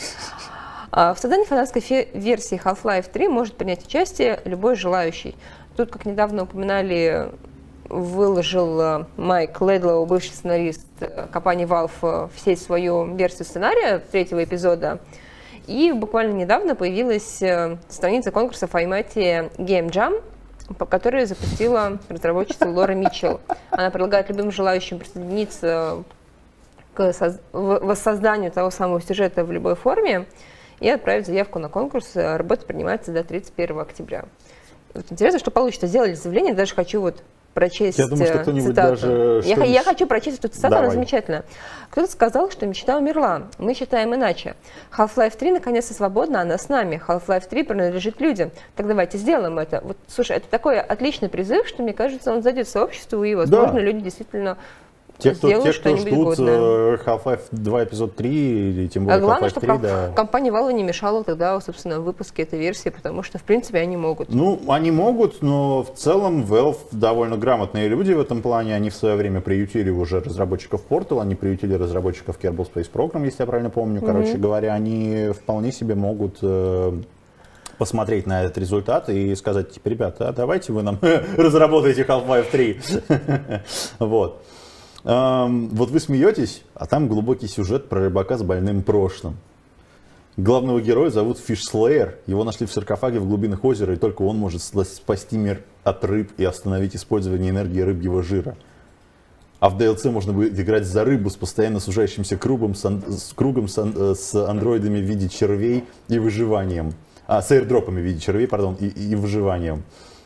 В создании фанатской версии Half-Life 3 может принять участие любой желающий. Тут, как недавно упоминали, выложил Майк Ледлоу, бывший сценарист компании Valve, в сеть свою версию сценария третьего эпизода. И буквально недавно появилась страница конкурса в iMate Game Jam, которую запустила разработчица Лора Митчелл. Она предлагает любым желающим присоединиться к воссозданию того самого сюжета в любой форме и отправить заявку на конкурс. Работа принимается до 31 октября. Вот интересно, что получится. Сделали заявление, даже хочу вот прочесть Я думаю, что кто-нибудь цитату. даже Я хочу прочесть эту цитату, она Давай. замечательная. Кто-то сказал, что мечта умерла. Мы считаем иначе. Half-Life 3 наконец-то свободна, она с нами. Half-Life 3 принадлежит людям. Так давайте сделаем это. Вот, слушай, это такой отличный призыв, что, мне кажется, он зайдет в сообщество, и, возможно, люди действительно Те, кто сделают ждут что-нибудь годное. Half-Life 2 эпизод 3, или тем более А главное, Half-Life чтобы 3, да. компания Valve не мешала тогда, собственно, в выпуске этой версии, потому что, в принципе, они могут. Ну, они могут, но в целом Valve довольно грамотные люди в этом плане. Они в свое время приютили уже разработчиков Portal, они приютили разработчиков Kerbal Space Program, если я правильно помню. Короче говоря, они вполне себе могут посмотреть на этот результат и сказать, типа, ребята, давайте вы нам разработаете Half-Life 3. Вот. Вот вы смеетесь, а там глубокий сюжет про рыбака с больным прошлым. Главного героя зовут Фишслеер. Его нашли в саркофаге в глубинах озера, и только он может спасти мир от рыб и остановить использование энергии рыбьего жира. А в DLC можно будет играть за рыбу с постоянно сужающимся кругом с андроидами в виде червей и выживанием. С аирдропами в виде червей, пардон, и выживанием.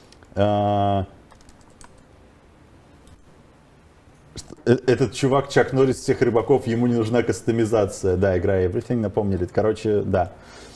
Этот чувак Чак Норрис всех рыбаков, ему не нужна кастомизация. Да, игра Everything напомнили. Короче, да.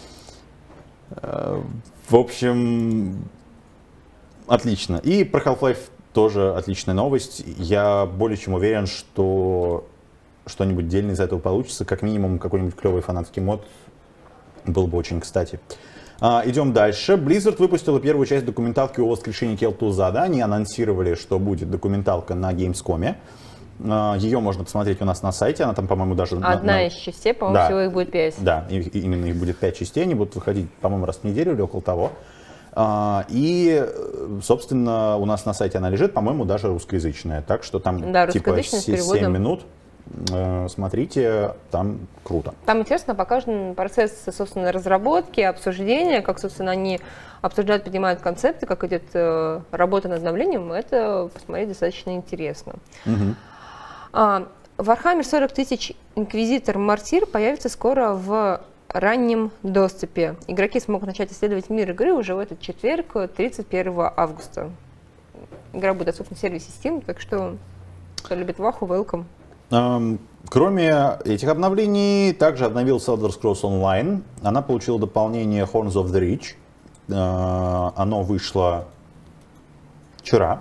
В общем, отлично. И про Half-Life тоже отличная новость. Я более чем уверен, что что-нибудь дельное из этого получится. Как минимум, какой-нибудь клевый фанатский мод был бы очень кстати. Идем дальше. Blizzard выпустила первую часть документалки о воскрешении Кел'Thuzada. Они анонсировали, что будет документалка на Gamescom. Ее можно посмотреть у нас на сайте. Она там, по-моему, даже... Одна из частей, по-моему, да, всего их будет 5. Да, именно их будет 5 частей. Они будут выходить, по-моему, раз в неделю или около того. И, собственно, у нас на сайте она лежит, по-моему, даже русскоязычная. Так что там типа 7 минут. Смотрите, там круто. Там интересно покажен процесс, собственно, разработки, обсуждения, как, собственно, они обсуждают, поднимают концепты, как идет работа над обновлением. Это посмотреть достаточно интересно. Warhammer 40 тысяч Инквизитор Мартир появится скоро в раннем доступе. Игроки смогут начать исследовать мир игры уже в этот четверг, 31 августа. Игра будет доступна в сервисе Steam, так что, кто любит Ваху, welcome. Кроме этих обновлений, также обновился Elder Scrolls Online. Она получила дополнение Horns of the Reach. Оно вышло вчера.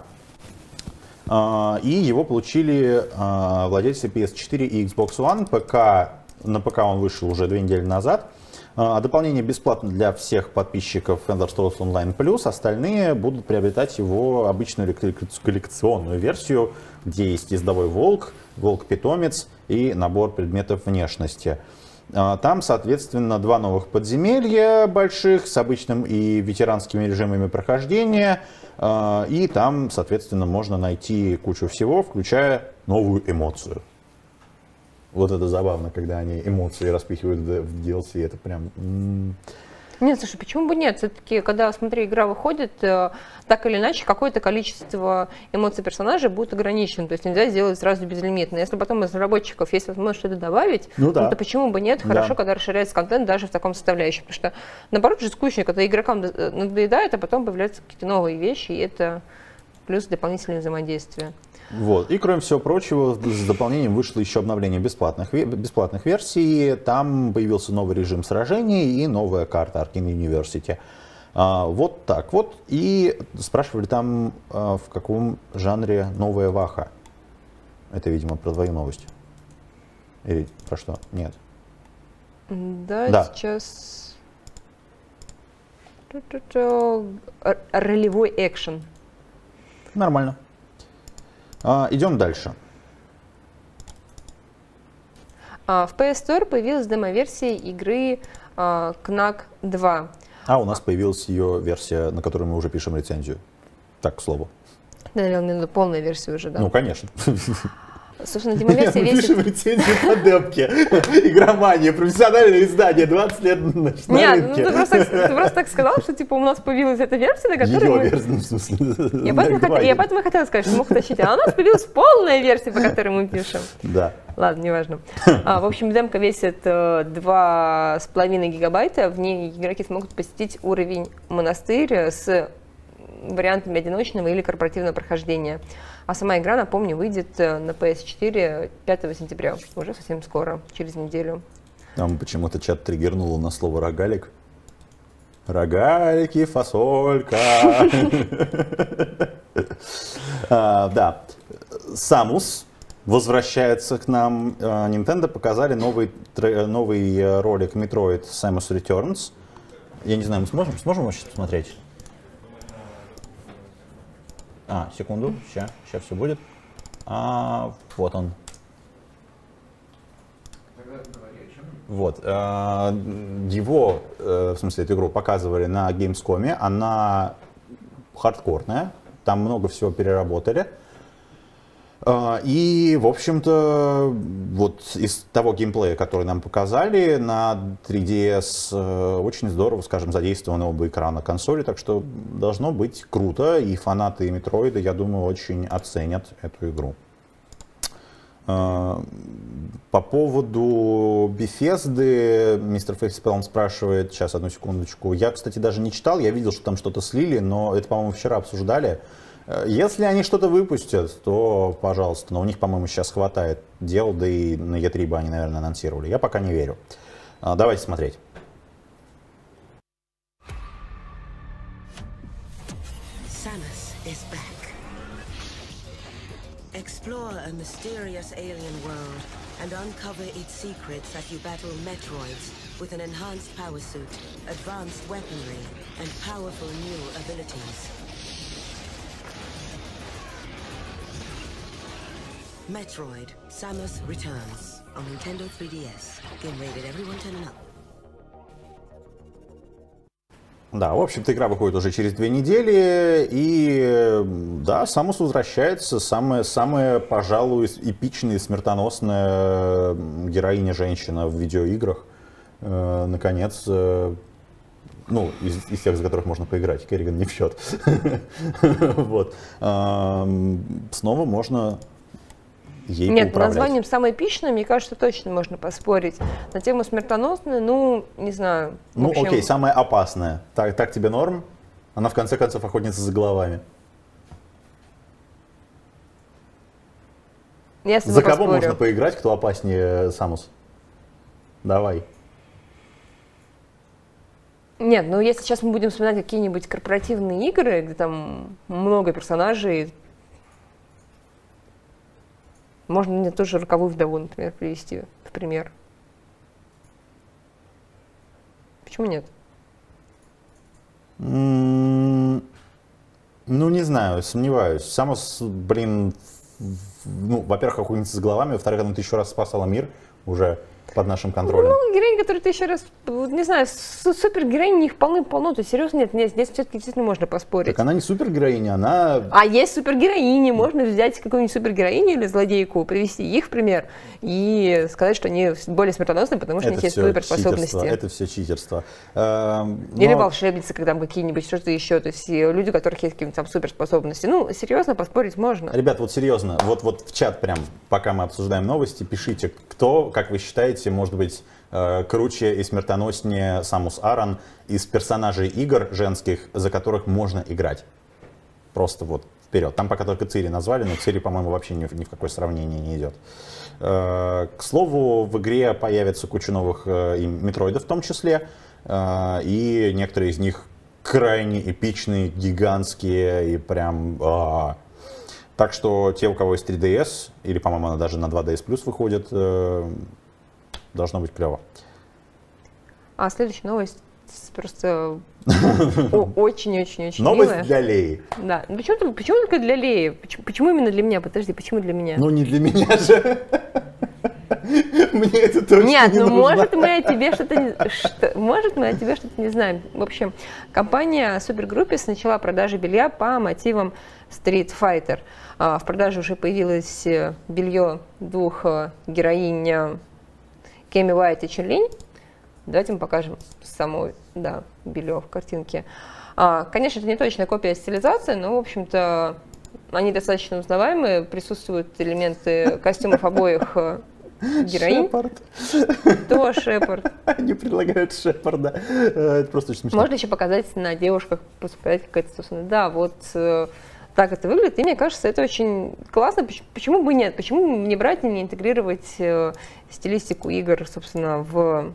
И его получили владельцы PS4 и Xbox One. На ПК он вышел уже 2 недели назад. Дополнение бесплатно для всех подписчиков Elder Scrolls Online+. Остальные будут приобретать его обычную коллекционную версию, где есть ездовой волк, волк-питомец и набор предметов внешности. Там, соответственно, 2 новых подземелья больших с обычным и ветеранскими режимами прохождения. И там, соответственно, можно найти кучу всего, включая новую эмоцию. Вот это забавно, когда они эмоции распихивают в DLC, это прям... Нет, слушай, почему бы нет? Все-таки, когда, смотри, игра выходит, так или иначе, какое-то количество эмоций персонажей будет ограничено. То есть нельзя сделать сразу безлимитно. Если потом из разработчиков есть возможность что-то добавить, то почему бы нет? Хорошо, когда расширяется контент даже в таком составляющем. Потому что, наоборот, же скучно, когда игрокам надоедает, а потом появляются какие-то новые вещи, и это плюс дополнительное взаимодействие. Вот. И кроме всего прочего, с дополнением вышло еще обновление бесплатных версий. Там появился новый режим сражений и новая карта Arkane University. Вот так вот. И спрашивали там, в каком жанре новая Ваха. Это, видимо, про твою новость. Или про что? Нет. Да. Сейчас... Ролевой экшен. Нормально. Идем дальше. В PS Store появилась демо-версия игры Knack 2. А у нас появилась ее версия, на которую мы уже пишем рецензию. Так, к слову. Да, я имею в виду полная версия уже, да? Ну, конечно. Собственно, демо-версия мы весит... пишем рецензию по демке. Игромания, профессиональное издание, 20 лет на рынке. Нет, ну ты просто так сказал, что типа у нас появилась эта версия, на которой Ее мы... версия, в смысле. Я поэтому и хотела сказать, что мог уточнить. А у нас появилась полная версия, по которой мы пишем. Да. Ладно, неважно. В общем, демка весит 2,5 гигабайта. В ней игроки смогут посетить уровень монастырь с вариантами одиночного или корпоративного прохождения. А сама игра, напомню, выйдет на PS4 5 сентября, уже совсем скоро, через неделю. Там почему-то чат триггернуло на слово «рогалик». Рогалики, фасолька. Да. Samus возвращается к нам. Nintendo показали новый ролик Metroid Samus Returns. Я не знаю, мы сможем вообще посмотреть? Секунду, сейчас все будет. Вот он. Вот. Его, в смысле, эту игру показывали на Gamescom. Она хардкорная. Там много всего переработали. И, в общем-то, вот из того геймплея, который нам показали, на 3DS очень здорово, скажем, задействованы оба экрана консоли, так что должно быть круто, и фанаты Метроида, я думаю, очень оценят эту игру. По поводу Bethesda, мистер Фейспалм спрашивает, сейчас, одну секундочку, я, кстати, даже не читал, я видел, что там что-то слили, но это, по-моему, вчера обсуждали. Если они что-то выпустят, то, пожалуйста, но у них, по-моему, сейчас хватает дел, да и на E3 бы они, наверное, анонсировали. Я пока не верю. Давайте смотреть. Samus is back. Explore a mysterious alien world and uncover its secrets as you battle Metroids with an enhanced power suit, advanced weaponry, and powerful new abilities. Metroid: Samus Returns on Nintendo 3DS. Game rated everyone 10 and up. Да, в общем-то, игра выходит уже через 2 недели, и да, Самус возвращается, самая, пожалуй, эпичная и смертоносная героиня-женщина в видеоиграх. Наконец, ну, из тех, за которых можно поиграть, Керриган не в счет. Вот. Снова можно ей Нет, поуправлять. названием «самое эпичное», мне кажется, точно можно поспорить. На тему «смертоносная», ну, не знаю. Ну, общем... окей, самая опасная. Так тебе норм? Она, в конце концов, охотница за головами. Я с тобой За кого поспорю. можно поиграть, кто опаснее Самус? Давай. Нет, ну если сейчас мы будем вспоминать какие-нибудь корпоративные игры, где там много персонажей, можно мне тоже роковую вдову, например, привести в пример. Почему нет? Ну, не знаю, сомневаюсь. Самус, блин, ну, во-первых, охотница за головами, во-вторых, она еще раз спасала мир уже под нашим контролем. Ну, героини, которые ты еще раз, не знаю, супергероини, их полно-полно, то есть серьезно, нет, здесь все-таки действительно можно поспорить. Так она не супергероиня, она... А есть супергероини, можно взять какую-нибудь супергероиню или злодейку, привести их в пример и сказать, что они более смертоносны, потому что у них есть суперспособности. Это все читерство. Или волшебницы, когда там какие-нибудь, что-то еще, то есть люди, у которых есть какие-нибудь там суперспособности. Ну, серьезно, поспорить можно. Ребят, вот серьезно, вот в чат прям, пока мы обсуждаем новости, пишите, кто, как вы считаете, может быть круче и смертоноснее Самус Аран из персонажей игр женских, за которых можно играть. Просто вот вперед. Там пока только Цири назвали, но Цири, по-моему, вообще ни в какое сравнение не идет. К слову, в игре появится куча новых и метроидов в том числе, и некоторые из них крайне эпичные, гигантские и прям... Так что те, у кого есть 3DS, или, по-моему, она даже на 2DS Plus выходит, должно быть клево. А следующая новость просто очень-очень-очень Новость милая. для Леи. Да. Почему только для Леи? Почему именно для меня? Подожди, почему для меня? Ну, не для меня же. Мне это точно Нет, не ну нужно. может мы о тебе что-то не знаем. В общем, компания Super Groupies начала продажи белья по мотивам Street Fighter. В продаже уже появилось белье двух героинь Кэми Уайт и Чен-Линь. Давайте мы покажем само белье в картинке. Конечно, это не точная копия стилизации, но, в общем-то, они достаточно узнаваемые. Присутствуют элементы костюмов обоих героинь. Шепард. Кто Шепард? Они предлагают Шепарда. Это просто очень смешно. Можно еще показать на девушках, посмотреть, как это, собственно, да, вот так это выглядит. И мне кажется, это очень классно. Почему бы нет? Почему не брать и не интегрировать стилистику игр, собственно, в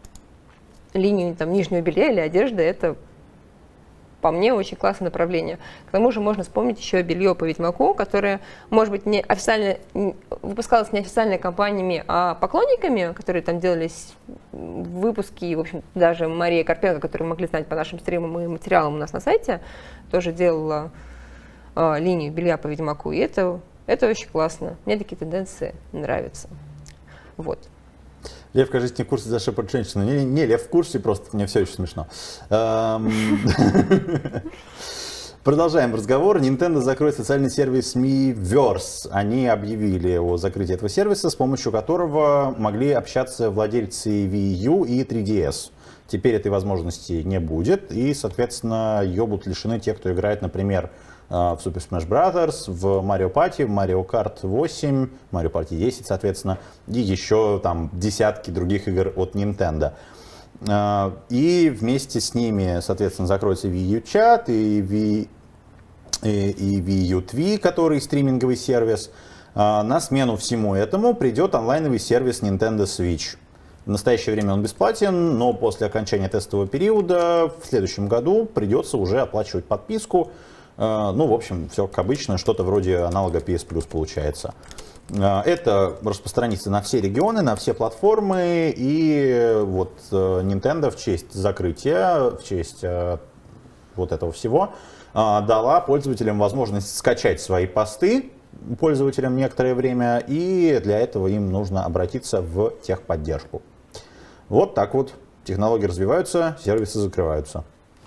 линию там нижнего белья или одежды? Это, по мне, очень классное направление. К тому же можно вспомнить еще белье по Ведьмаку, которое, может быть, не официально выпускалось не официально компаниями, а поклонниками, которые там делались выпуски. И, в общем, даже Мария Карпенко, которую мы могли знать по нашим стримам и материалам у нас на сайте, тоже делала линию белья по Ведьмаку. И это очень классно. Мне такие тенденции нравятся. Вот. Лев, кажется, не в курсе за Шепард женщину. Не, Лев в курсе, просто мне все очень смешно. Продолжаем разговор. Nintendo закроет социальный сервис Miiverse. Они объявили о закрытии этого сервиса, с помощью которого могли общаться владельцы Wii U и 3DS. Теперь этой возможности не будет, и, соответственно, ее будут лишены те, кто играет, например, в Super Smash Bros., в Mario Party, в Mario Kart 8, Mario Party 10, соответственно, и еще там десятки других игр от Nintendo. И вместе с ними, соответственно, закроется Wii U Chat и Wii U TV, который стриминговый сервис. На смену всему этому придет онлайновый сервис Nintendo Switch. В настоящее время он бесплатен, но после окончания тестового периода в следующем году придется уже оплачивать подписку. Ну, в общем, все как обычно, что-то вроде аналога PS Plus получается. Это распространится на все регионы, на все платформы, и вот Nintendo в честь закрытия, в честь вот этого всего, дала пользователям возможность скачать свои посты, пользователям некоторое время, и для этого им нужно обратиться в техподдержку. Вот так вот технологии развиваются, сервисы закрываются.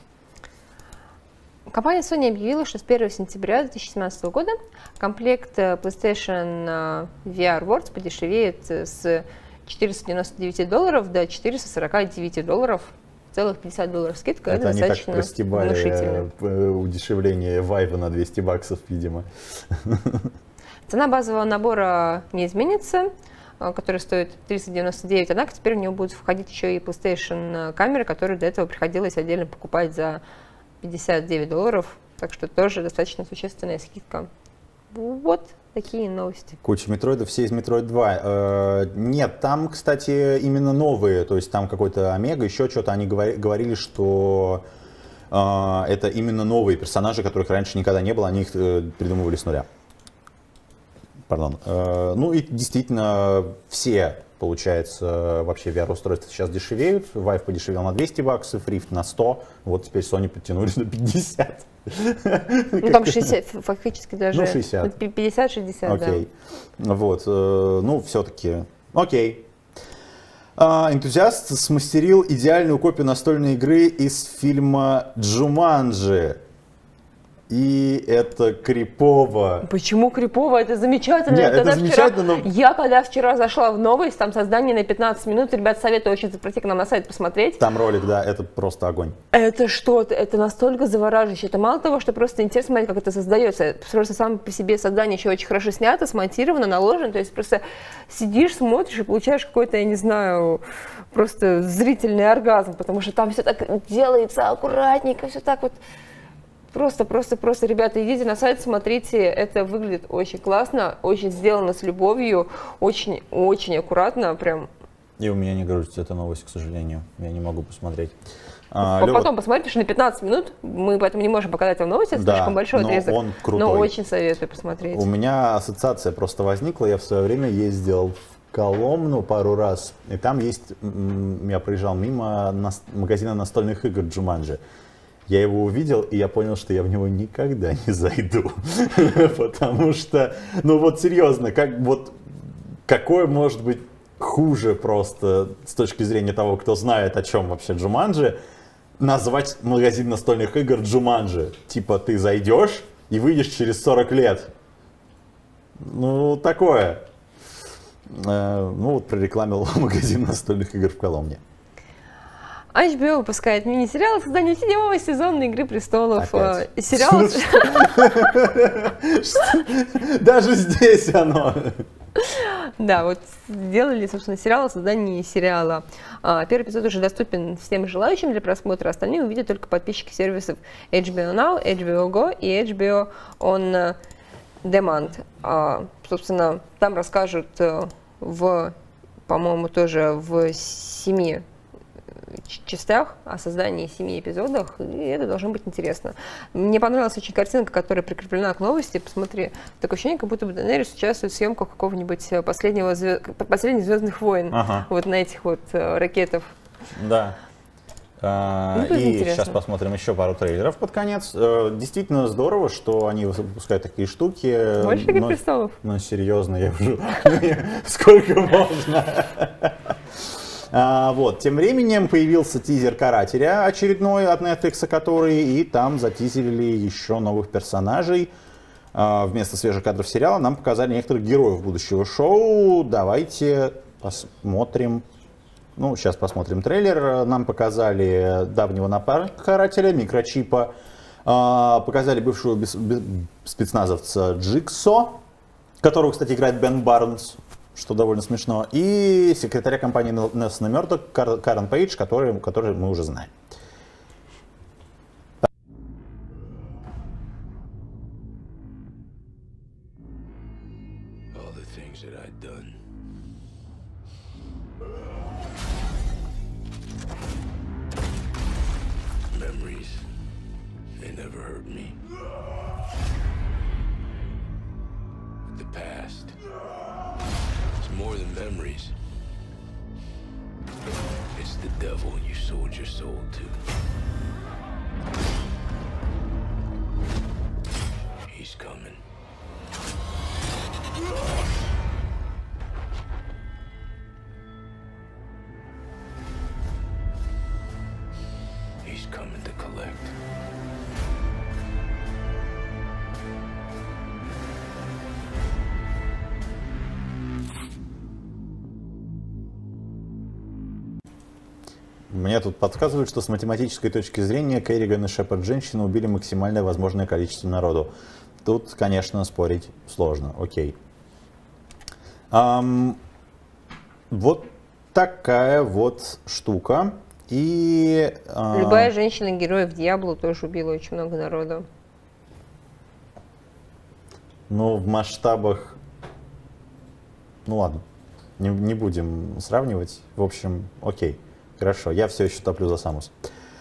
Компания Sony объявила, что с 1 сентября 2017 года комплект PlayStation VR Worlds подешевеет с $499 до $449, целых $50 скидка. Это они достаточно так простебали удешевление Vive на $200, видимо. Цена базового набора не изменится, который стоит $399, однако теперь в него будут входить еще и PlayStation камеры, которые до этого приходилось отдельно покупать за $59, так что тоже достаточно существенная скидка. Вот такие новости. Куча метроидов, все из Metroid 2. Нет, там, кстати, именно новые, то есть там какой-то Омега, еще что-то. Они говорили, что это именно новые персонажи, которых раньше никогда не было, они их придумывали с нуля. Пардон. Ну и действительно все, получается, вообще VR-устройства сейчас дешевеют. Vive подешевел на $200, Rift на 100, вот теперь Sony подтянулись на 50. Ну там 60, фактически даже. Ну 60. 50-60, окей. Вот, ну все-таки, окей. Энтузиаст смастерил идеальную копию настольной игры из фильма «Джуманджи». И это крипово. Почему крипово? Это замечательно. Нет, это замечательно, но... Я когда вчера зашла в новость, там создание на 15 минут, ребят, советую очень пройти к нам на сайт посмотреть. Там ролик, да, это просто огонь. Это что-то, это настолько завораживающе. Это мало того, что просто интересно смотреть, как это создается. Просто сам по себе создание еще очень хорошо снято, смонтировано, наложено. То есть просто сидишь, смотришь и получаешь какой-то, я не знаю, просто зрительный оргазм, потому что там все так делается аккуратненько, все так вот. Просто, ребята, идите на сайт, смотрите, это выглядит очень классно, очень сделано с любовью, очень аккуратно, прям. И у меня не грузится эта новость, к сожалению, я не могу посмотреть. Потом посмотришь на 15 минут, мы поэтому не можем показать вам новость, это слишком большой отрезок, он крутой. Но очень советую посмотреть. У меня ассоциация просто возникла, я в свое время ездил в Коломну пару раз, и там есть, я проезжал мимо магазина настольных игр Джуманджи. Я его увидел, и я понял, что я в него никогда не зайду. Потому что, ну вот серьезно, какое может быть хуже просто с точки зрения того, кто знает, о чем вообще Джуманджи, назвать магазин настольных игр Джуманджи. Типа ты зайдешь и выйдешь через 40 лет. Ну, такое. Ну вот прорекламил магазин настольных игр в Коломне. HBO выпускает мини-сериал о создании 7-го сезона «Игры престолов». Сериал... Даже здесь оно. Да, вот сделали, собственно, сериал о создании сериала. Первый эпизод уже доступен всем желающим для просмотра, остальные увидят только подписчики сервисов HBO Now, HBO Go и HBO On Demand. Собственно, там расскажут по-моему, тоже в 7 частях о создании 7 эпизодах, и это должно быть интересно. Мне понравилась очень картинка, которая прикреплена к новости. Посмотри, такое ощущение, как будто бы Дейенерис участвует в съемках какого-нибудь последних «Звездных войн», вот на этих вот ракетах. Да. И сейчас посмотрим еще пару трейлеров под конец. Действительно здорово, что они выпускают такие штуки. Больше «Игры престолов». Ну, серьезно, я уже... Сколько можно? Вот. Тем временем появился тизер «Карателя» очередной от Netflix, который, и там затизерили еще новых персонажей. Вместо свежих кадров сериала нам показали некоторых героев будущего шоу. Давайте посмотрим. Ну, сейчас посмотрим трейлер. Нам показали давнего напарника «Карателя», микрочипа. Показали бывшего спецназовца Джиксо, которого, кстати, играет Бен Барнс, что довольно смешно, и секретаря компании Нельсона Мёрдок Карен Пейдж, который мы уже знаем. More than memories. It's the devil you sold your soul to. He's coming. He's coming to collect. Мне тут подсказывают, что с математической точки зрения Керриган и Шепард женщины убили максимальное возможное количество народу. Тут, конечно, спорить сложно. Окей. Вот такая вот штука. И, любая женщина-герой в «Диабло» тоже убила очень много народу. Ну, в масштабах... Ну ладно, не будем сравнивать. В общем, окей. Хорошо, я все еще топлю за Самус.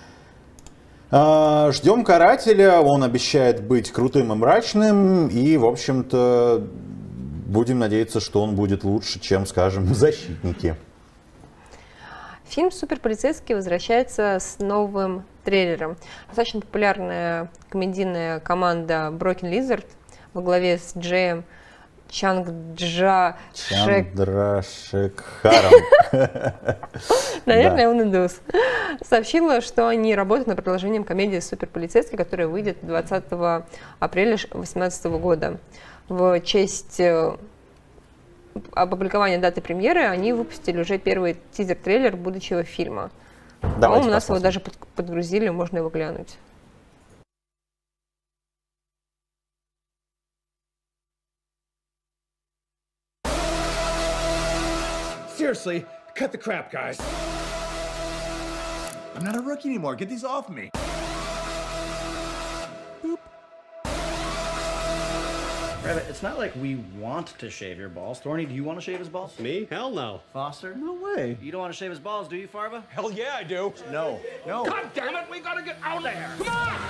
Ждем «Карателя», он обещает быть крутым и мрачным, и, в общем-то, будем надеяться, что он будет лучше, чем, скажем, «Защитники». Фильм «Суперполицейский» возвращается с новым трейлером. Достаточно популярная комедийная команда Broken Lizard во главе с Джеем Чангджа Шекхаром. Наверное, он индус. Сообщила, что они работают над продолжением комедии «Суперполицейский», которая выйдет 20 апреля 2018 года. В честь опубликования даты премьеры они выпустили уже первый тизер-трейлер будущего фильма. По-моему, у нас его даже подгрузили, можно его глянуть. Seriously, cut the crap, guys. I'm not a rookie anymore. Get these off me. Boop. Rabbit, it's not like we want to shave your balls. Thorny, do you want to shave his balls? Me? Hell no. Foster? No way. You don't want to shave his balls, do you, Farva? Hell yeah, I do. No. No. God damn it, we gotta get out of here. Come on!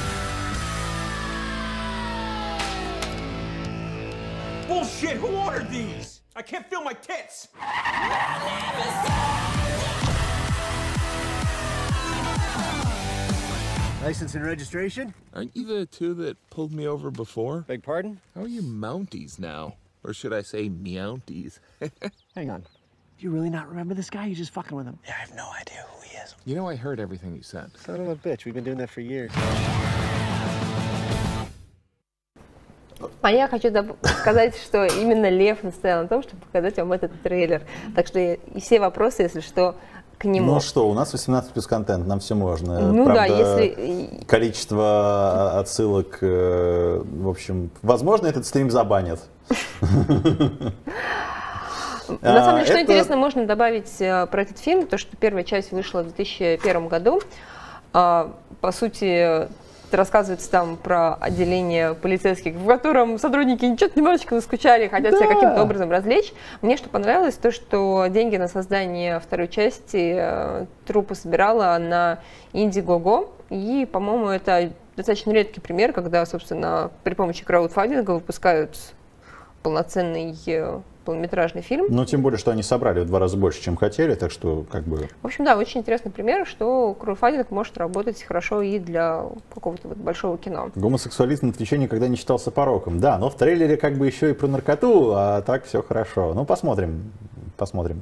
Bullshit, who ordered these? I can't feel my tits. License and registration? Aren't you the two that pulled me over before? Beg pardon? How are you Mounties now? Or should I say Meounties? Hang on. Do you really not remember this guy? You just fucking with him. Yeah, I have no idea who he is. You know, I heard everything you said. Son of a bitch. We've been doing that for years. А я хочу сказать, что именно Лев настоял на том, чтобы показать вам этот трейлер. Так что и все вопросы, если что, к нему. Ну что, у нас 18+ контент, нам все можно. Ну правда, да, если... количество отсылок, в общем, возможно, этот стрим забанят. На самом деле, что интересно, можно добавить про этот фильм, то, что первая часть вышла в 2001 году. По сути, рассказывается там про отделение полицейских, в котором сотрудники что-то немножечко заскучали, хотят себя каким-то образом развлечь. Мне что понравилось, то, что деньги на создание второй части труппа собирала на Indiegogo. И, по-моему, это достаточно редкий пример, когда, собственно, при помощи краудфандинга выпускают полноценный полнометражный фильм. Ну, тем более, что они собрали в 2 раза больше, чем хотели, так что как бы... В общем, да, очень интересный пример, что краудфандинг может работать хорошо и для какого-то вот большого кино. Гомосексуализм на Твиче никогда не считался пороком. Да, но в трейлере как бы еще и про наркоту, а так все хорошо. Ну, посмотрим, посмотрим.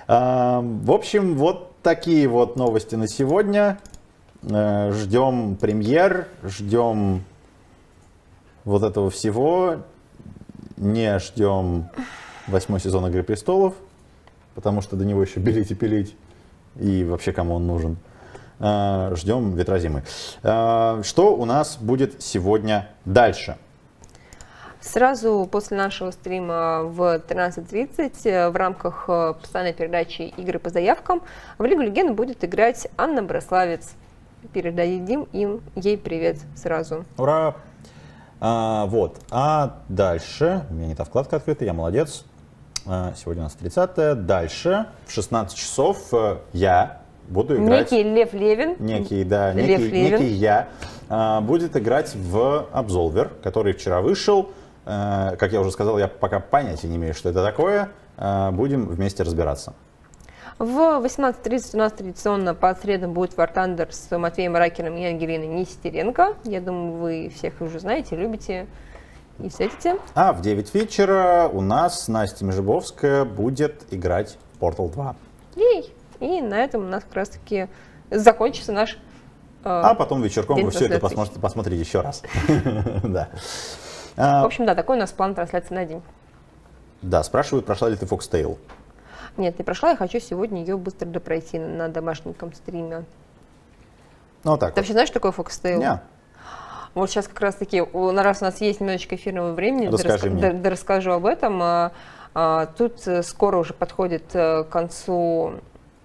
В общем, вот такие вот новости на сегодня. Ждем премьер, ждем вот этого всего. Не ждем 8-й сезон «Игры престолов», потому что до него еще белить и пилить. И вообще, кому он нужен. Ждем «Ветра зимы». Что у нас будет сегодня дальше? Сразу после нашего стрима в 13:30 в рамках постоянной передачи «Игры по заявкам» в Лигу Легенд будет играть Анна Браславец. Передадим ей привет сразу. Ура! Вот. А дальше, у меня не та вкладка открыта, я молодец. Сегодня у нас 30-е. Дальше в 16 часов я буду играть... Некий Лев Левин. Некий я будет играть в Absolver, который вчера вышел. Как я уже сказал, я пока понятия не имею, что это такое. Будем вместе разбираться. В 18:30 у нас традиционно по средам будет War Thunder с Матвеем Ракиным и Ангелиной Нестеренко. Я думаю, вы всех уже знаете, любите и встретите. А в 9 вечера у нас Настя Межебовская будет играть в Portal 2. И на этом у нас как раз таки закончится наш А потом вечерком день вы все это трансляции. посмотрите еще раз. Да. В общем, да, такой у нас план трансляции на день. Да, спрашивают, прошла ли ты Foxtail. Нет, не прошла, я хочу сегодня ее быстро допройти на домашнем стриме. Ну, так. Ты вообще знаешь, что такое Foxtail? Нет. Вот сейчас как раз таки, раз у нас есть немножечко эфирного времени, расскажу об этом. Тут скоро уже подходит к концу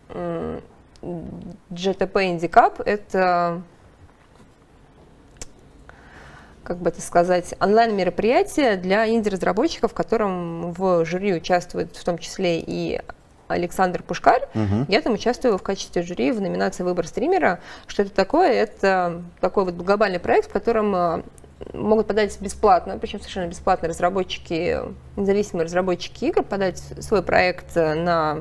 GTP Indie Cup. Это, как бы это сказать, онлайн-мероприятие для инди-разработчиков, в котором в жюри участвует в том числе и Александр Пушкарь. Я там участвую в качестве жюри в номинации «Выбор стримера». Что это такое? Это такой вот глобальный проект, в котором могут подать бесплатно, причем совершенно бесплатно разработчики, независимые разработчики игр, подать свой проект на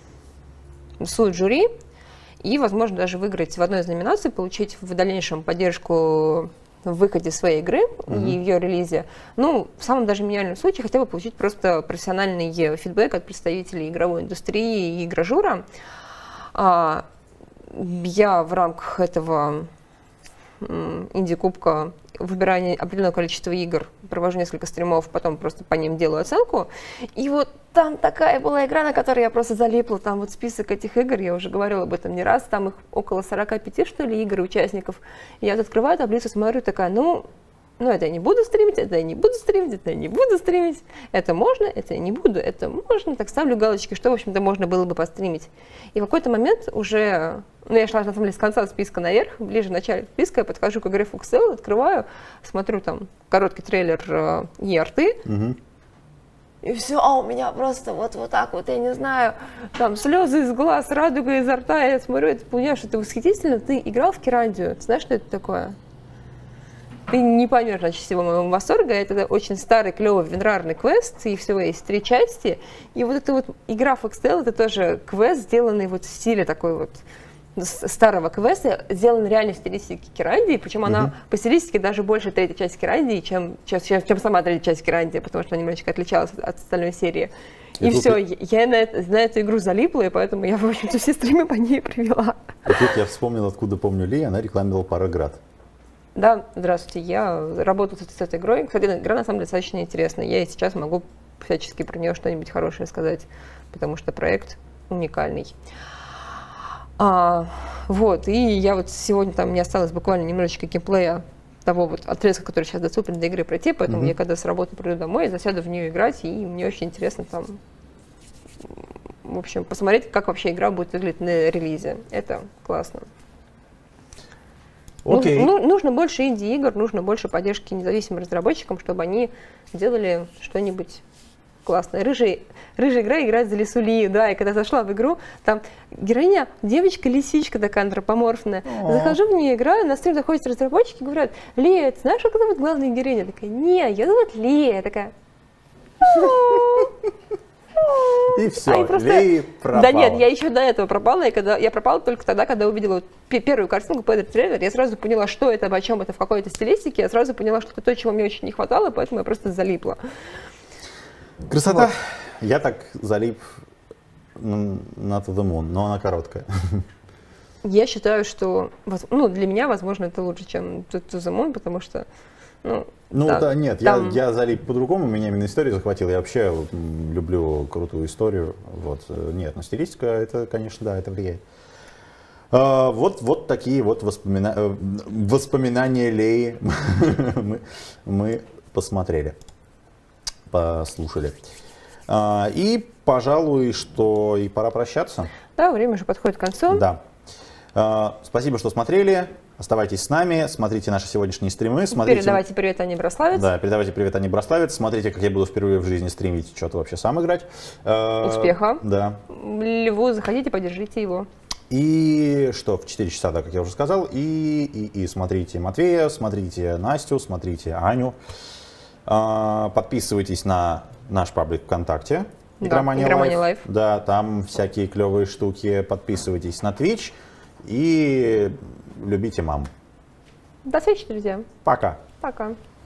суд жюри и, возможно, даже выиграть в одной из номинаций, получить в дальнейшем поддержку в выходе своей игры и в ее релизе. Ну, в самом даже минимальном случае хотя бы получить просто профессиональный фидбэк от представителей игровой индустрии и игражура. Я в рамках этого инди-кубка выбираю определенное количество игр, провожу несколько стримов, потом просто по ним делаю оценку. И вот там такая была игра, на которой я просто залипла. Там вот список этих игр, я уже говорила об этом не раз, там их около 45, что ли, игр и участников. И я вот открываю таблицу, смотрю, такая, ну, это я не буду стримить, это я не буду стримить, это я не буду стримить. Это можно, это я не буду, это можно. Так ставлю галочки, что, в общем-то, можно было бы постримить. И в какой-то момент уже, я шла, на самом деле, с конца списка наверх, ближе в начале списка, я подхожу к игре Foxtail, открываю, смотрю там короткий трейлер ERT, и все, у меня просто вот так вот, я не знаю, там слезы из глаз, радуга изо рта, я смотрю, это понимаешь, это восхитительно. Ты играл в Кирандию, ты знаешь, что это такое? Ты не поймешь, значит, всего моего восторга. Это очень старый, клевый винрарный квест, и всего есть 3 части. И вот эта вот игра Foxtail, это тоже квест, сделанный вот в стиле такой вот старого квеста, сделанный реально в стилистике Кирандии, причем она по стилистике даже больше 3-й части Кирандии, чем сама 3-я часть Кирандии, потому что она немножечко отличалась от остальной серии. И все, я на эту игру залипла, и поэтому я, в общем-то, все стримы по ней провела. И тут я вспомнил, откуда помню Ли, она рекламировала Параград. Да, здравствуйте, я работаю с этой игрой. Кстати, игра на самом деле достаточно интересная. Я и сейчас могу всячески про нее что-нибудь хорошее сказать, потому что проект уникальный. Вот, и я вот сегодня, там мне осталось буквально немножечко геймплея того вот отрезка, который сейчас доступен до игры пройти, поэтому я когда с работы приду домой, я засяду в нее играть, и мне очень интересно там, в общем, посмотреть, как вообще игра будет выглядеть на релизе. Это классно. Нужно больше инди-игр, нужно больше поддержки независимым разработчикам, чтобы они делали что-нибудь классное. Рыжая игра играет за Лису, да, и когда зашла в игру, там героиня, девочка-лисичка такая антропоморфная. Захожу в нее, играю, на стрим заходят разработчики и говорят: Лия, ты знаешь, как зовут главную героиню? Я такая: не, ее зовут Лия. Я такая... И все, Лия пропала. Да нет, я еще до этого пропала, я пропала только тогда, когда увидела первую картинку по этому трейлеру, я сразу поняла, что это, о чем это, в какой-то стилистике, я сразу поняла, что это то, чего мне очень не хватало, поэтому я просто залипла. Красота. Вот. Я так залип на To The Moon, но она короткая. Я считаю, что для меня, возможно, это лучше, чем To The Moon, потому что нет, там... я залип по-другому, меня именно история захватила. Я вообще люблю крутую историю. Вот. Нет, но стилистика, это, конечно, да, это влияет. Вот такие вот воспоминания Леи мы посмотрели, послушали. И, пожалуй, что и пора прощаться. Да, время уже подходит к концу. Да. Спасибо, что смотрели. Оставайтесь с нами, смотрите наши сегодняшние стримы. Передавайте привет Ане Браславец. Да, передавайте привет Ане Браславец. Смотрите, как я буду впервые в жизни стримить, что-то вообще сам играть. Успеха. Да. Льву, заходите, поддержите его. И что, в 4 часа, да, как я уже сказал, и смотрите Матвея, смотрите Настю, смотрите Аню. Подписывайтесь на наш паблик ВКонтакте. Игромания Лайв. Да, там всякие клевые штуки. Подписывайтесь на Twitch и любите маму. До встречи, друзья. Пока. Пока.